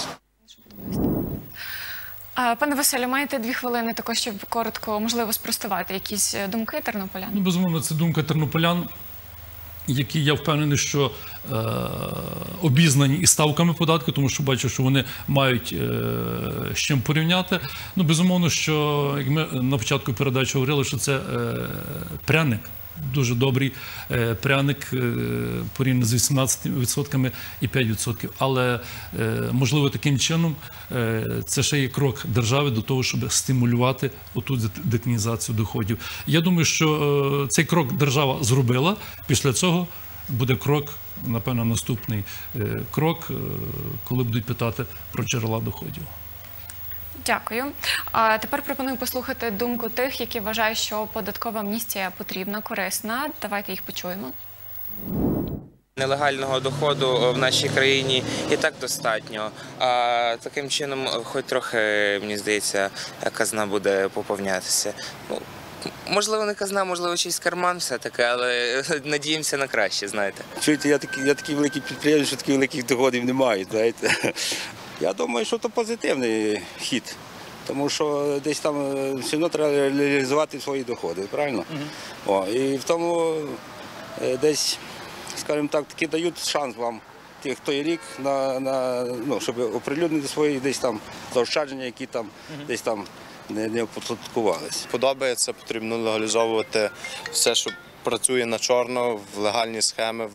[SPEAKER 1] Пане Василю, маєте 2 хвилини також, щоб коротко, можливо, спростувати якісь думки тернополян?
[SPEAKER 7] Безумовно, це думка тернополян, які, я впевнений, що обізнані із ставками податку, тому що бачу, що вони мають з чим порівняти. Безумовно, що, як ми на початку передачі говорили, що це пряник, дуже добрий пряник порівняно з 18% і 5%. Але, можливо, таким чином це ще є крок держави до того, щоб стимулювати оту детінізацію доходів. Я думаю, що цей крок держава зробила. Після цього буде крок, напевно, наступний крок, коли будуть питати про джерела доходів.
[SPEAKER 1] Дякую. А тепер пропоную послухати думку тих, які вважають, що податкова амністія потрібна, корисна. Давайте їх почуємо.
[SPEAKER 14] Нелегального доходу в нашій країні і так достатньо. А таким чином, хоч трохи, мені здається, казна буде поповнятися. Можливо, не казна, можливо, чийсь карман все-таки, але надіємося на краще, знаєте.
[SPEAKER 15] Чуєте, я такий великий підприємець, що таких великих доходів немає, знаєте. Я думаю, що це позитивний хід, тому що десь там все одно треба реалізувати свої доходи, правильно? І в тому десь, скажімо так, таки дають шанс вам тих той рік, щоб оприлюднити свої десь там заощадження, які там десь там не оподаткувалися.
[SPEAKER 16] Подобається, потрібно легалізовувати все, що працює на чорно, в легальні схеми.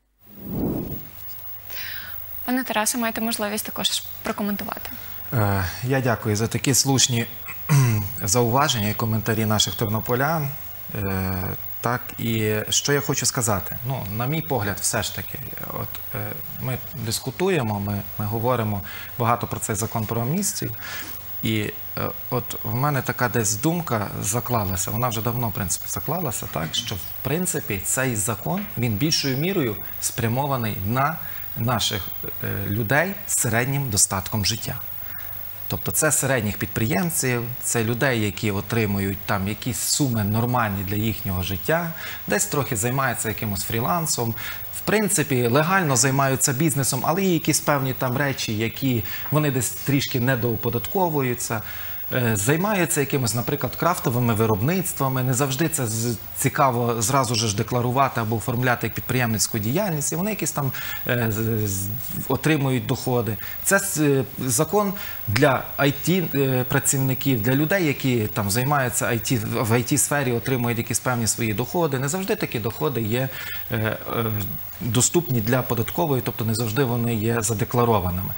[SPEAKER 1] Пане Тарасе, маєте можливість також прокоментувати.
[SPEAKER 8] Я дякую за такі слушні зауваження і коментарі наших тернополян. Так, і що я хочу сказати? На мій погляд, все ж таки, ми дискутуємо, ми говоримо багато про цей закон про амністію. І в мене така десь думка заклалася, вона вже давно, в принципі, заклалася, так, що, в принципі, цей закон, він більшою мірою спрямований на наших людей з середнім достатком життя. Тобто це середніх підприємців, це людей, які отримують там якісь суми нормальні для їхнього життя, десь трохи займаються якимось фрілансом, в принципі, легально займаються бізнесом, але є якісь певні там речі, які вони десь трішки недооподатковуються, займаються якимось, наприклад, крафтовими виробництвами, не завжди це цікаво зразу ж декларувати або оформляти як підприємницьку діяльність, і вони якісь там отримують доходи. Це закон для IT-працівників, для людей, які там займаються в IT-сфері, отримують якісь певні свої доходи. Не завжди такі доходи є доступні для податкової, тобто не завжди вони є задекларованими.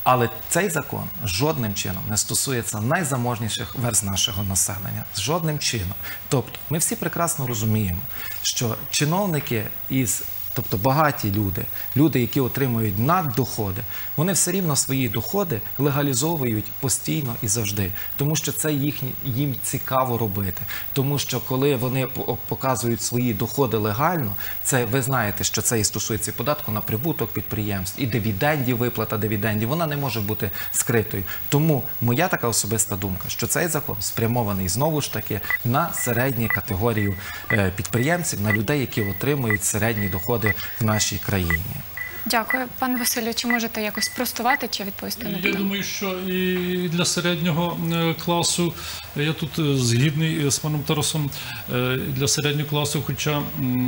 [SPEAKER 8] Але цей закон жодним чином не стосується найзаможніших верств нашого населення. Жодним чином. Тобто ми всі прекрасно розуміємо, що чиновники тобто багаті люди, які отримують наддоходи, вони все рівно свої доходи легалізовують постійно і завжди. Тому що це їм цікаво робити. Тому що коли вони показують свої доходи легально, ви знаєте, що це і стосується податку на прибуток підприємств, і дивідендів, виплата дивідендів, вона не може бути скритою. Тому моя така особиста думка, що цей закон спрямований знову ж таки на середню категорію підприємців, на людей, які отримують середні доходи в нашій країні.
[SPEAKER 1] Дякую. Пане Василю, чи можете якось спростувати чи відповісти на питання?
[SPEAKER 7] Я думаю, що і для середнього класу, я тут згідний з паном Тарасом, для середнього класу, хоча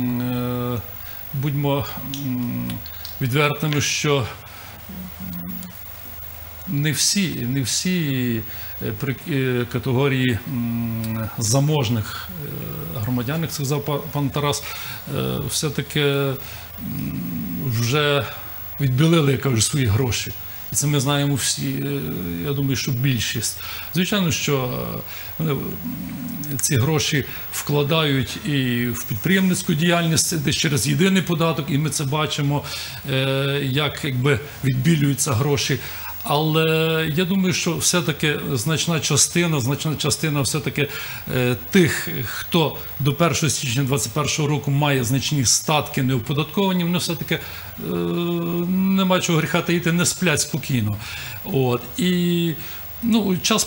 [SPEAKER 7] будьмо відвертими, що не всі категорії заможних громадян, як сказав пан Тарас, все-таки вже відбілили, я кажу, свої гроші. І це ми знаємо всі, я думаю, що більшість. Звичайно, що ці гроші вкладають і в підприємницьку діяльність, десь через єдиний податок, і ми це бачимо, як відбілюються гроші. Але я думаю, що все-таки значна частина все-таки тих, хто до 1 січня 2021 року має значні статки неоподатковані, вони все-таки, нема чого гріха таїти, не сплять спокійно. І час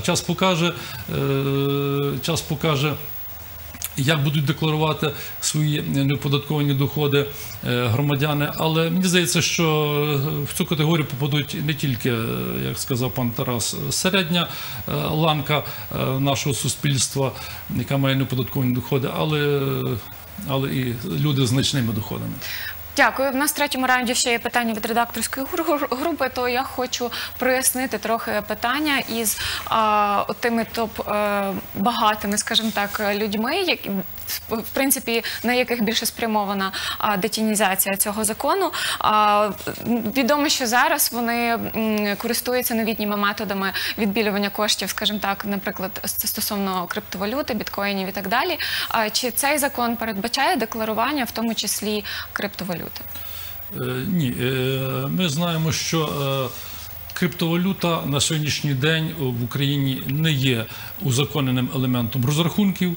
[SPEAKER 7] покаже, як будуть декларувати свої неоподатковані доходи громадяни. Але мені здається, що в цю категорію попадуть не тільки, як сказав пан Тарас, середня ланка нашого суспільства, яка має неоподатковані доходи, але і люди з значними доходами.
[SPEAKER 1] Дякую. В нас в третьому раунді ще є питання від редакторської групи, то я хочу прояснити трохи питання із тими топ-багатими, скажімо так, людьми, в принципі, на яких більше спрямована детінізація цього закону. Відомо, що зараз вони користуються новітніми методами відбілювання коштів, скажімо так, наприклад, стосовно криптовалюти, біткоїнів і так далі. Чи цей закон передбачає декларування, в тому числі криптовалюти?
[SPEAKER 7] Ні. Ми знаємо, що криптовалюта на сьогоднішній день в Україні не є узаконеним елементом розрахунків.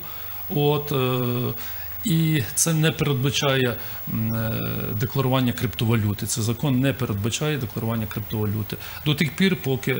[SPEAKER 7] І це не передбачає декларування криптовалюти. Цей закон не передбачає декларування криптовалюти. До тих пір, поки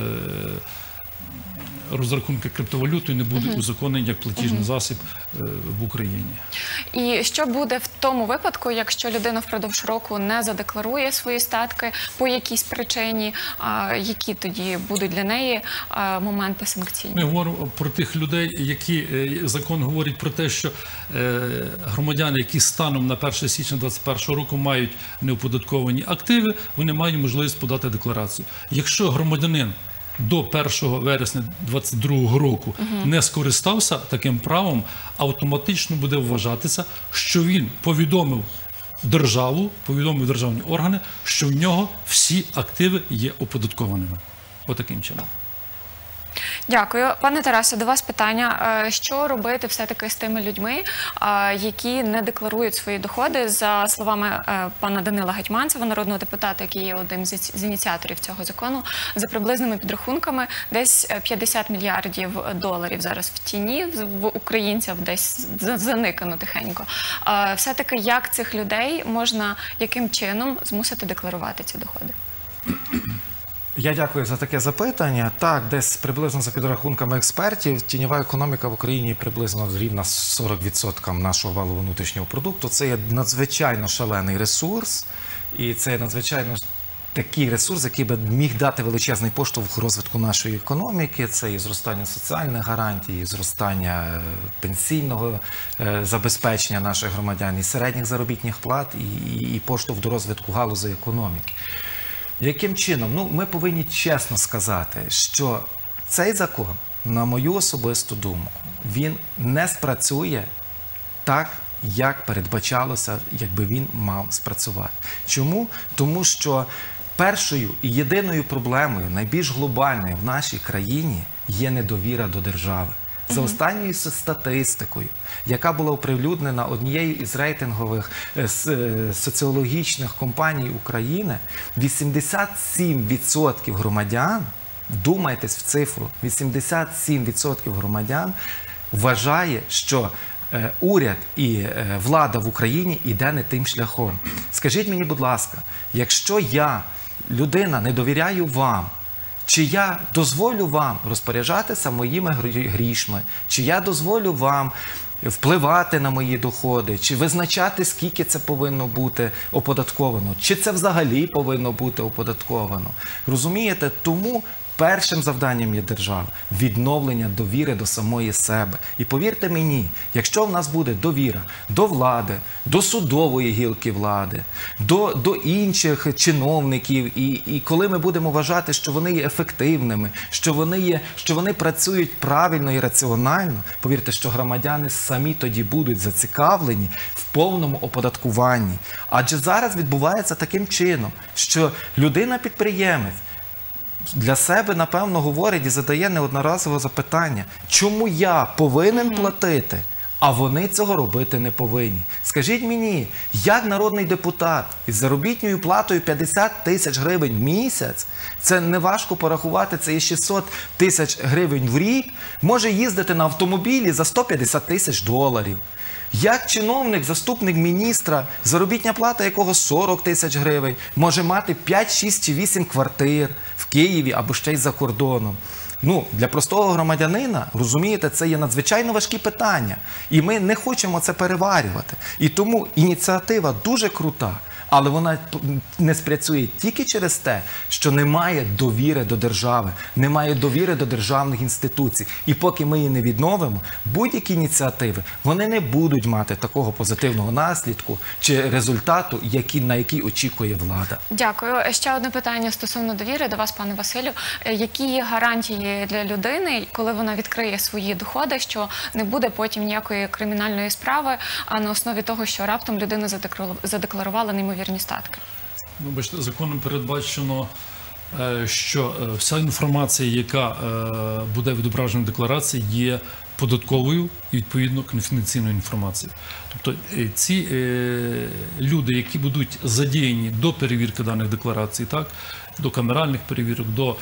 [SPEAKER 7] розрахунки криптовалютою не будуть узаконені як платіжний засіб в Україні.
[SPEAKER 1] І що буде в тому випадку, якщо людина впродовж року не задекларує свої статки по якійсь причині, які тоді будуть для неї моменти санкційні?
[SPEAKER 7] Ми говоримо про тих людей, які закон говорить про те, що громадяни, які станом на 1 січня 2021 року мають неоподатковані активи, вони мають можливість подати декларацію. Якщо громадянин до 1 вересня 2022 року не скористався таким правом, автоматично буде вважатися, що він повідомив державні органи, що в нього всі активи є оподаткованими. Отаким чином.
[SPEAKER 1] Дякую. Пане Тарасе, до вас питання. Що робити все-таки з тими людьми, які не декларують свої доходи? За словами пана Данила Гетманцева, народного депутата, який є одним з ініціаторів цього закону, за приблизними підрахунками, десь 50 мільярдів доларів зараз в тіні, в українців десь заникано тихенько. Все-таки як цих людей можна, яким чином змусити декларувати ці доходи?
[SPEAKER 8] Я дякую за таке запитання. Так, десь приблизно за підрахунками експертів, тіньова економіка в Україні приблизно рівна 40% нашого валового внутрішнього продукту. Це є надзвичайно шалений ресурс, і це є надзвичайно такий ресурс, який би міг дати величезний поштовх розвитку нашої економіки. Це і зростання соціальних гарантій, і зростання пенсійного забезпечення наших громадян, і середніх заробітних плат, і поштовх до розвитку галузі економіки. Яким чином? Ну, ми повинні чесно сказати, що цей закон, на мою особисту думку, він не спрацює так, як передбачалося, якби він мав спрацювати. Чому? Тому що першою і єдиною проблемою, найбільш глобальною в нашій країні, є недовіра до держави. За останньою статистикою, яка була оприлюднена однією із рейтингових соціологічних компаній України, 87% громадян, вдумайтесь в цифру, 87% громадян вважає, що уряд і влада в Україні йде не тим шляхом. Скажіть мені, будь ласка, якщо я, людина, не довіряю вам, чи я дозволю вам розпоряджатися моїми грішми, чи я дозволю вам впливати на мої доходи, чи визначати, скільки це повинно бути оподатковано, чи це взагалі повинно бути оподатковано. Розумієте? Тому першим завданням є держави – відновлення довіри до самої себе. І повірте мені, якщо в нас буде довіра до влади, до судової гілки влади, до інших чиновників, і коли ми будемо вважати, що вони є ефективними, що вони працюють правильно і раціонально, повірте, що громадяни самі тоді будуть зацікавлені в повному оподаткуванні. Адже зараз відбувається таким чином, що людина-підприємець для себе, напевно, говорить і задає неодноразово запитання, чому я повинен платити, а вони цього робити не повинні. Скажіть мені, як народний депутат із заробітною платою 50 тисяч гривень в місяць, це не важко порахувати, це є 600 тисяч гривень в рік, може їздити на автомобілі за 150 тисяч доларів? Як чиновник, заступник міністра, заробітня плата якого 40 тисяч гривень, може мати 5, 6 чи 8 квартир в Києві або ще й за кордоном? Для простого громадянина, розумієте, це є надзвичайно важкі питання. І ми не хочемо це переварювати. І тому ініціатива дуже крута. Але вона не спрацює тільки через те, що немає довіри до держави, немає довіри до державних інституцій. І поки ми її не відновимо, будь-які ініціативи, вони не будуть мати такого позитивного наслідку чи результату, на який очікує влада.
[SPEAKER 1] Дякую. Ще одне питання стосовно довіри до вас, пане Василю. Які є гарантії для людини, коли вона відкриє свої доходи, що не буде потім ніякої кримінальної справи, а на основі того, що раптом людина задекларувала неймовірні статки?
[SPEAKER 7] Бачите, законом передбачено, що вся інформація, яка буде відображена в декларації, є податковою і, відповідно, конфіденційною інформацією. Тобто ці люди, які будуть задіяні до перевірки даних декларацій, до камеральних перевірок, до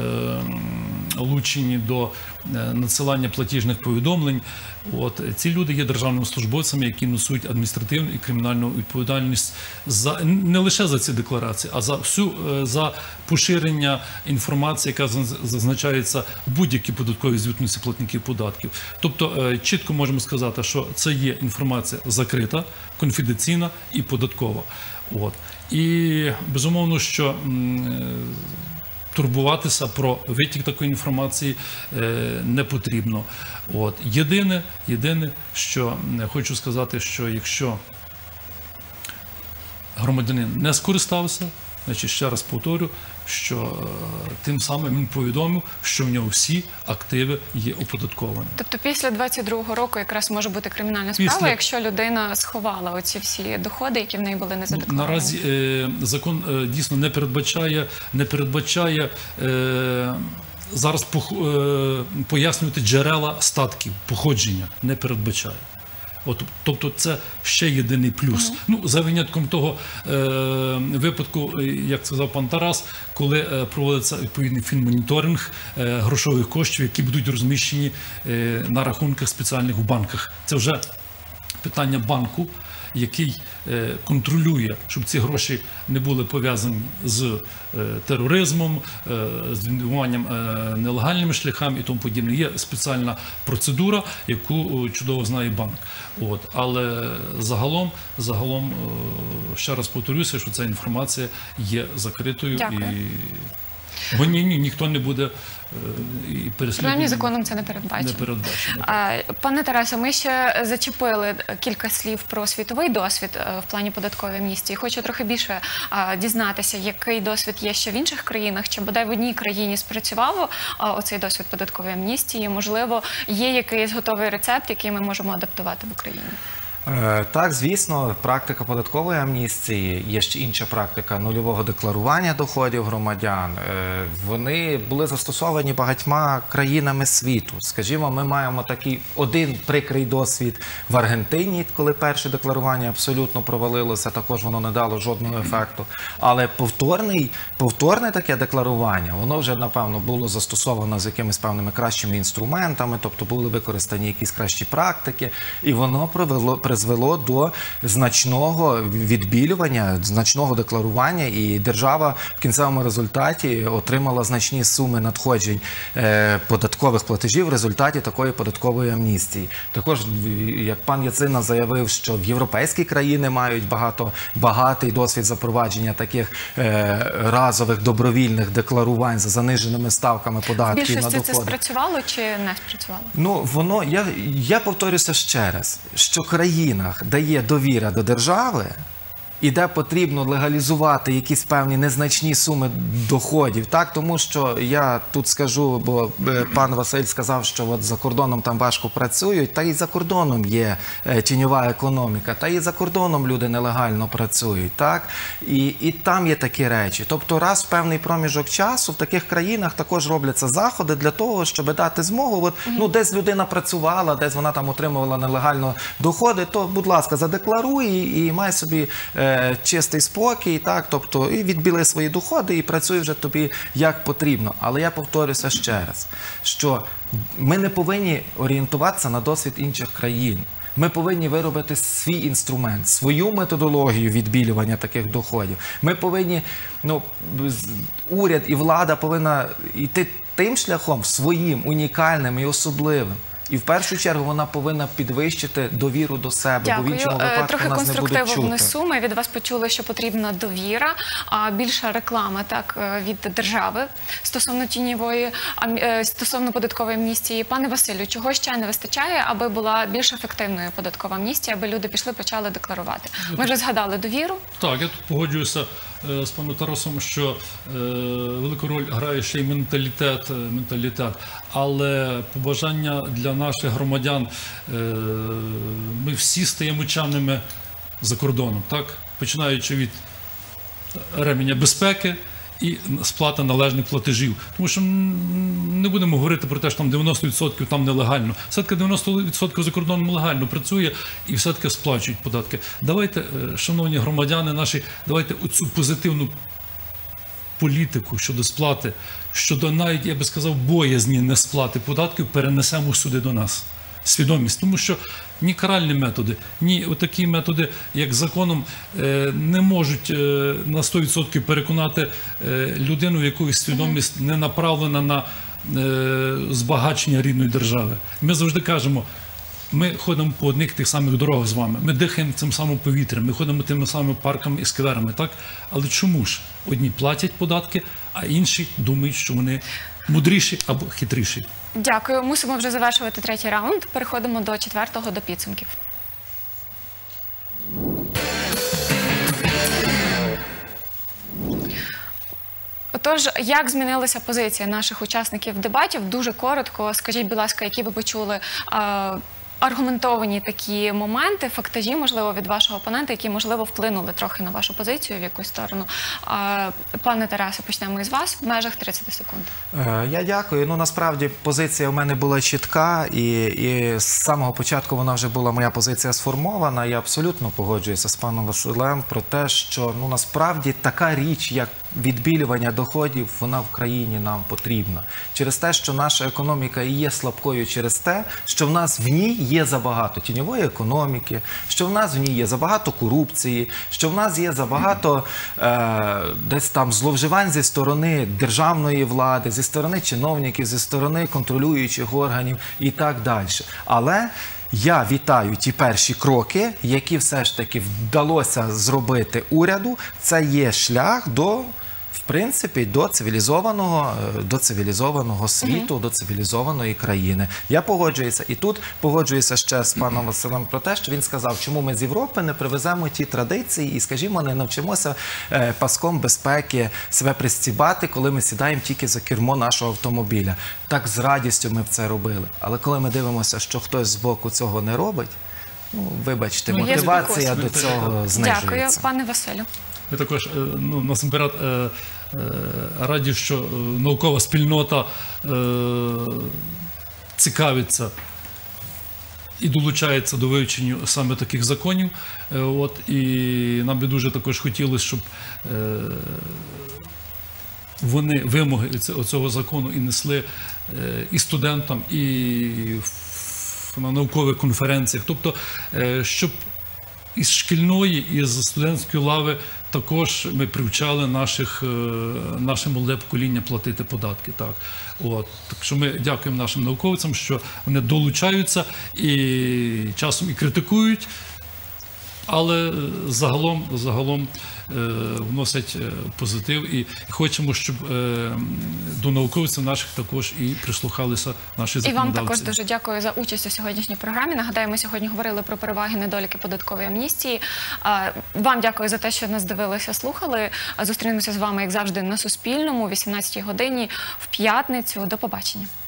[SPEAKER 7] лучені, до надсилання платіжних повідомлень, ці люди є державними службовцями, які несуть адміністративну і кримінальну відповідальність не лише за ці декларації, а за поширення інформації, яка зазначається в будь-якій податковій звітності платників податків. Тобто чітко можемо сказати, що це є інформація закрита, конфіденційна і податкова. І, безумовно, що турбуватися про витік такої інформації не потрібно. Єдине, що хочу сказати, що якщо громадянин не скористався, значить, ще раз повторю, що тим самим він повідомив, що в нього всі активи є оподатковані.
[SPEAKER 1] Тобто після 22-го року якраз може бути кримінальна справа, якщо людина сховала оці всі доходи, які в неї були не задекларовані?
[SPEAKER 7] Наразі закон дійсно не передбачає зараз пояснювати джерела статків, походження не передбачає. Тобто це ще єдиний плюс. За винятком того випадку, як сказав пан Тарас, коли проводиться відповідний фінмоніторинг грошових коштів, які будуть розміщені на рахунках спеціальних у банках. Це вже питання банку, який контролює, щоб ці гроші не були пов'язані з тероризмом, з відмиванням нелегальними шляхами і тому подібне. Є спеціальна процедура, яку чудово знає банк. Але загалом, ще раз повторюся, що ця інформація є закритою. Бо ніхто не буде переслідувати.
[SPEAKER 1] Принаймні законом це не передбачено. Пане Тарасе, ми ще зачепили кілька слів про світовий досвід в плані податкової амністії. Хочу трохи більше дізнатися, який досвід є ще в інших країнах, чи бодай в одній країні спрацював оцей досвід податкової амністії. Можливо, є якийсь готовий рецепт, який ми можемо адаптувати в Україні?
[SPEAKER 8] Так, звісно, практика податкової амністії, є ще інша практика нульового декларування доходів громадян. Вони були застосовані багатьма країнами світу. Скажімо, ми маємо такий один прикрий досвід в Аргентині, коли перше декларування абсолютно провалилося, також воно не дало жодного ефекту. Але повторне таке декларування, воно вже, напевно, було застосовано з якимись певними кращими інструментами, тобто були використані якісь кращі практики, і воно призвело до значного відбілювання, значного декларування, і держава в кінцевому результаті отримала значні суми надходжень податкових платежів в результаті такої податкової амністії. Також, як пан Яцина заявив, що в європейські країни мають багатий досвід запровадження таких разових добровільних декларувань за заниженими ставками податків на доходи.
[SPEAKER 1] В більшості це спрацювало чи не спрацювало?
[SPEAKER 8] Ну, я повторюся ще раз, що в країнах, де є довіра до держави, і де потрібно легалізувати якісь певні незначні суми доходів, так, тому що я тут скажу, бо пан Василь сказав, що от за кордоном там важко працюють, та і за кордоном є тіньова економіка, та і за кордоном люди нелегально працюють, так, і там є такі речі. Тобто раз в певний проміжок часу в таких країнах також робляться заходи для того, щоб дати змогу, десь людина працювала, десь вона там отримувала нелегально доходи, то, будь ласка, задекларуй і май собі чистий спокій, так, тобто і відбіли свої доходи і працюй вже тобі як потрібно. Але я повторюся ще раз, що ми не повинні орієнтуватися на досвід інших країн. Ми повинні виробити свій інструмент, свою методологію відбілювання таких доходів. Ми повинні, уряд і влада повинна йти тим шляхом своїм, унікальним і особливим. І в першу чергу вона повинна підвищити довіру до себе, бо в іншому випадку
[SPEAKER 1] трохи
[SPEAKER 8] нас не будуть чути.
[SPEAKER 1] конструктиву внесу. Ми від вас почули, що потрібна довіра, більша реклама від держави стосовно тіньової, стосовно податкової амністії. Пане Василю, чого ще не вистачає, аби була більш ефективною податкова амністія, аби люди пішли, почали декларувати? Ми вже згадали довіру.
[SPEAKER 7] Так, я тут погоджуюся з паном Тарасом, що велику роль грає ще й менталітет. Але побажання для наших громадян, ми всі стаємо чемними за кордоном, так? Починаючи від ременя безпеки і сплата належних платежів. Тому що не будемо говорити про те, що там 90% там нелегально. Все-таки 90% за кордоном легально працює і все-таки сплачують податки. Давайте, шановні громадяни наші, давайте оцю позитивну політику щодо сплати, щодо навіть, я би сказав, боязні несплати податків перенесемо сюди до нас. Свідомість. Тому що ні каральні методи, ні отакі методи, як законом, не можуть на 100% переконати людину, в якої свідомість не направлена на збагачення рідної держави. Ми завжди кажемо, ми ходимо по одних тих самих дорогах з вами, ми дихаємо цим самим повітрям, ми ходимо тими самими парками і скверами, так? Але чому ж одні платять податки, а інші думають, що вони мудріші або хитріші?
[SPEAKER 1] Дякую. Мусимо вже завершувати третій раунд. Переходимо до четвертого, до підсумків. Отож, як змінилася позиція наших учасників дебатів? Дуже коротко, скажіть, будь ласка, які ви почули аргументовані такі моменти, фактажі, можливо, від вашого опонента, які, можливо, вплинули трохи на вашу позицію в якусь сторону. Пане Тарасе, почнемо із вас в межах 30 секунд.
[SPEAKER 8] Я дякую. Насправді, позиція у мене була чітка, і з самого початку вона вже була, моя позиція сформована. Я абсолютно погоджуюся з паном Василем про те, що, насправді, така річ, як відбілювання доходів, вона в країні нам потрібна. Через те, що наша економіка і є слабкою, через те, що в нас в ній є забагато тіньової економіки, що в нас в ній є забагато корупції, що в нас є забагато десь там зловживань зі сторони державної влади, зі сторони чиновників, зі сторони контролюючих органів і так далі. Але я вітаю ті перші кроки, які все ж таки вдалося зробити уряду. Це є шлях до, в принципі, до цивілізованого світу, до цивілізованої країни. Я погоджуюся. І тут погоджуюся ще з паном Василем про те, що він сказав, чому ми з Європи не привеземо ті традиції і, скажімо, не навчимося паском безпеки себе пристібати, коли ми сідаємо тільки за кермо нашого автомобіля. Так з радістю ми б це робили. Але коли ми дивимося, що хтось збоку цього не робить, вибачте,
[SPEAKER 1] Ну, є
[SPEAKER 8] мотивація
[SPEAKER 1] спокійно.
[SPEAKER 8] до цього знижується.
[SPEAKER 1] Дякую, пане Василю.
[SPEAKER 7] Ми також насамперед раді, що наукова спільнота цікавиться і долучається до вивчення саме таких законів. І нам би дуже також хотілося, щоб вони вимоги цього закону і несли і студентам, і на наукових конференціях. Тобто, щоб із шкільної, і з студентської лави також ми привчали наше молоде покоління платити податки. Так що ми дякуємо нашим науковцям, що вони долучаються і часом і критикують, але загалом вносять позитив, і хочемо, щоб до науковців наших також і прислухалися наші законодавці.
[SPEAKER 1] І вам також дуже дякую за участь у сьогоднішній програмі. Нагадаю, ми сьогодні говорили про переваги, недоліки податкової амністії. Вам дякую за те, що нас дивилися, слухали. Зустрінемося з вами, як завжди, на Суспільному о 18-й годині в п'ятницю. До побачення.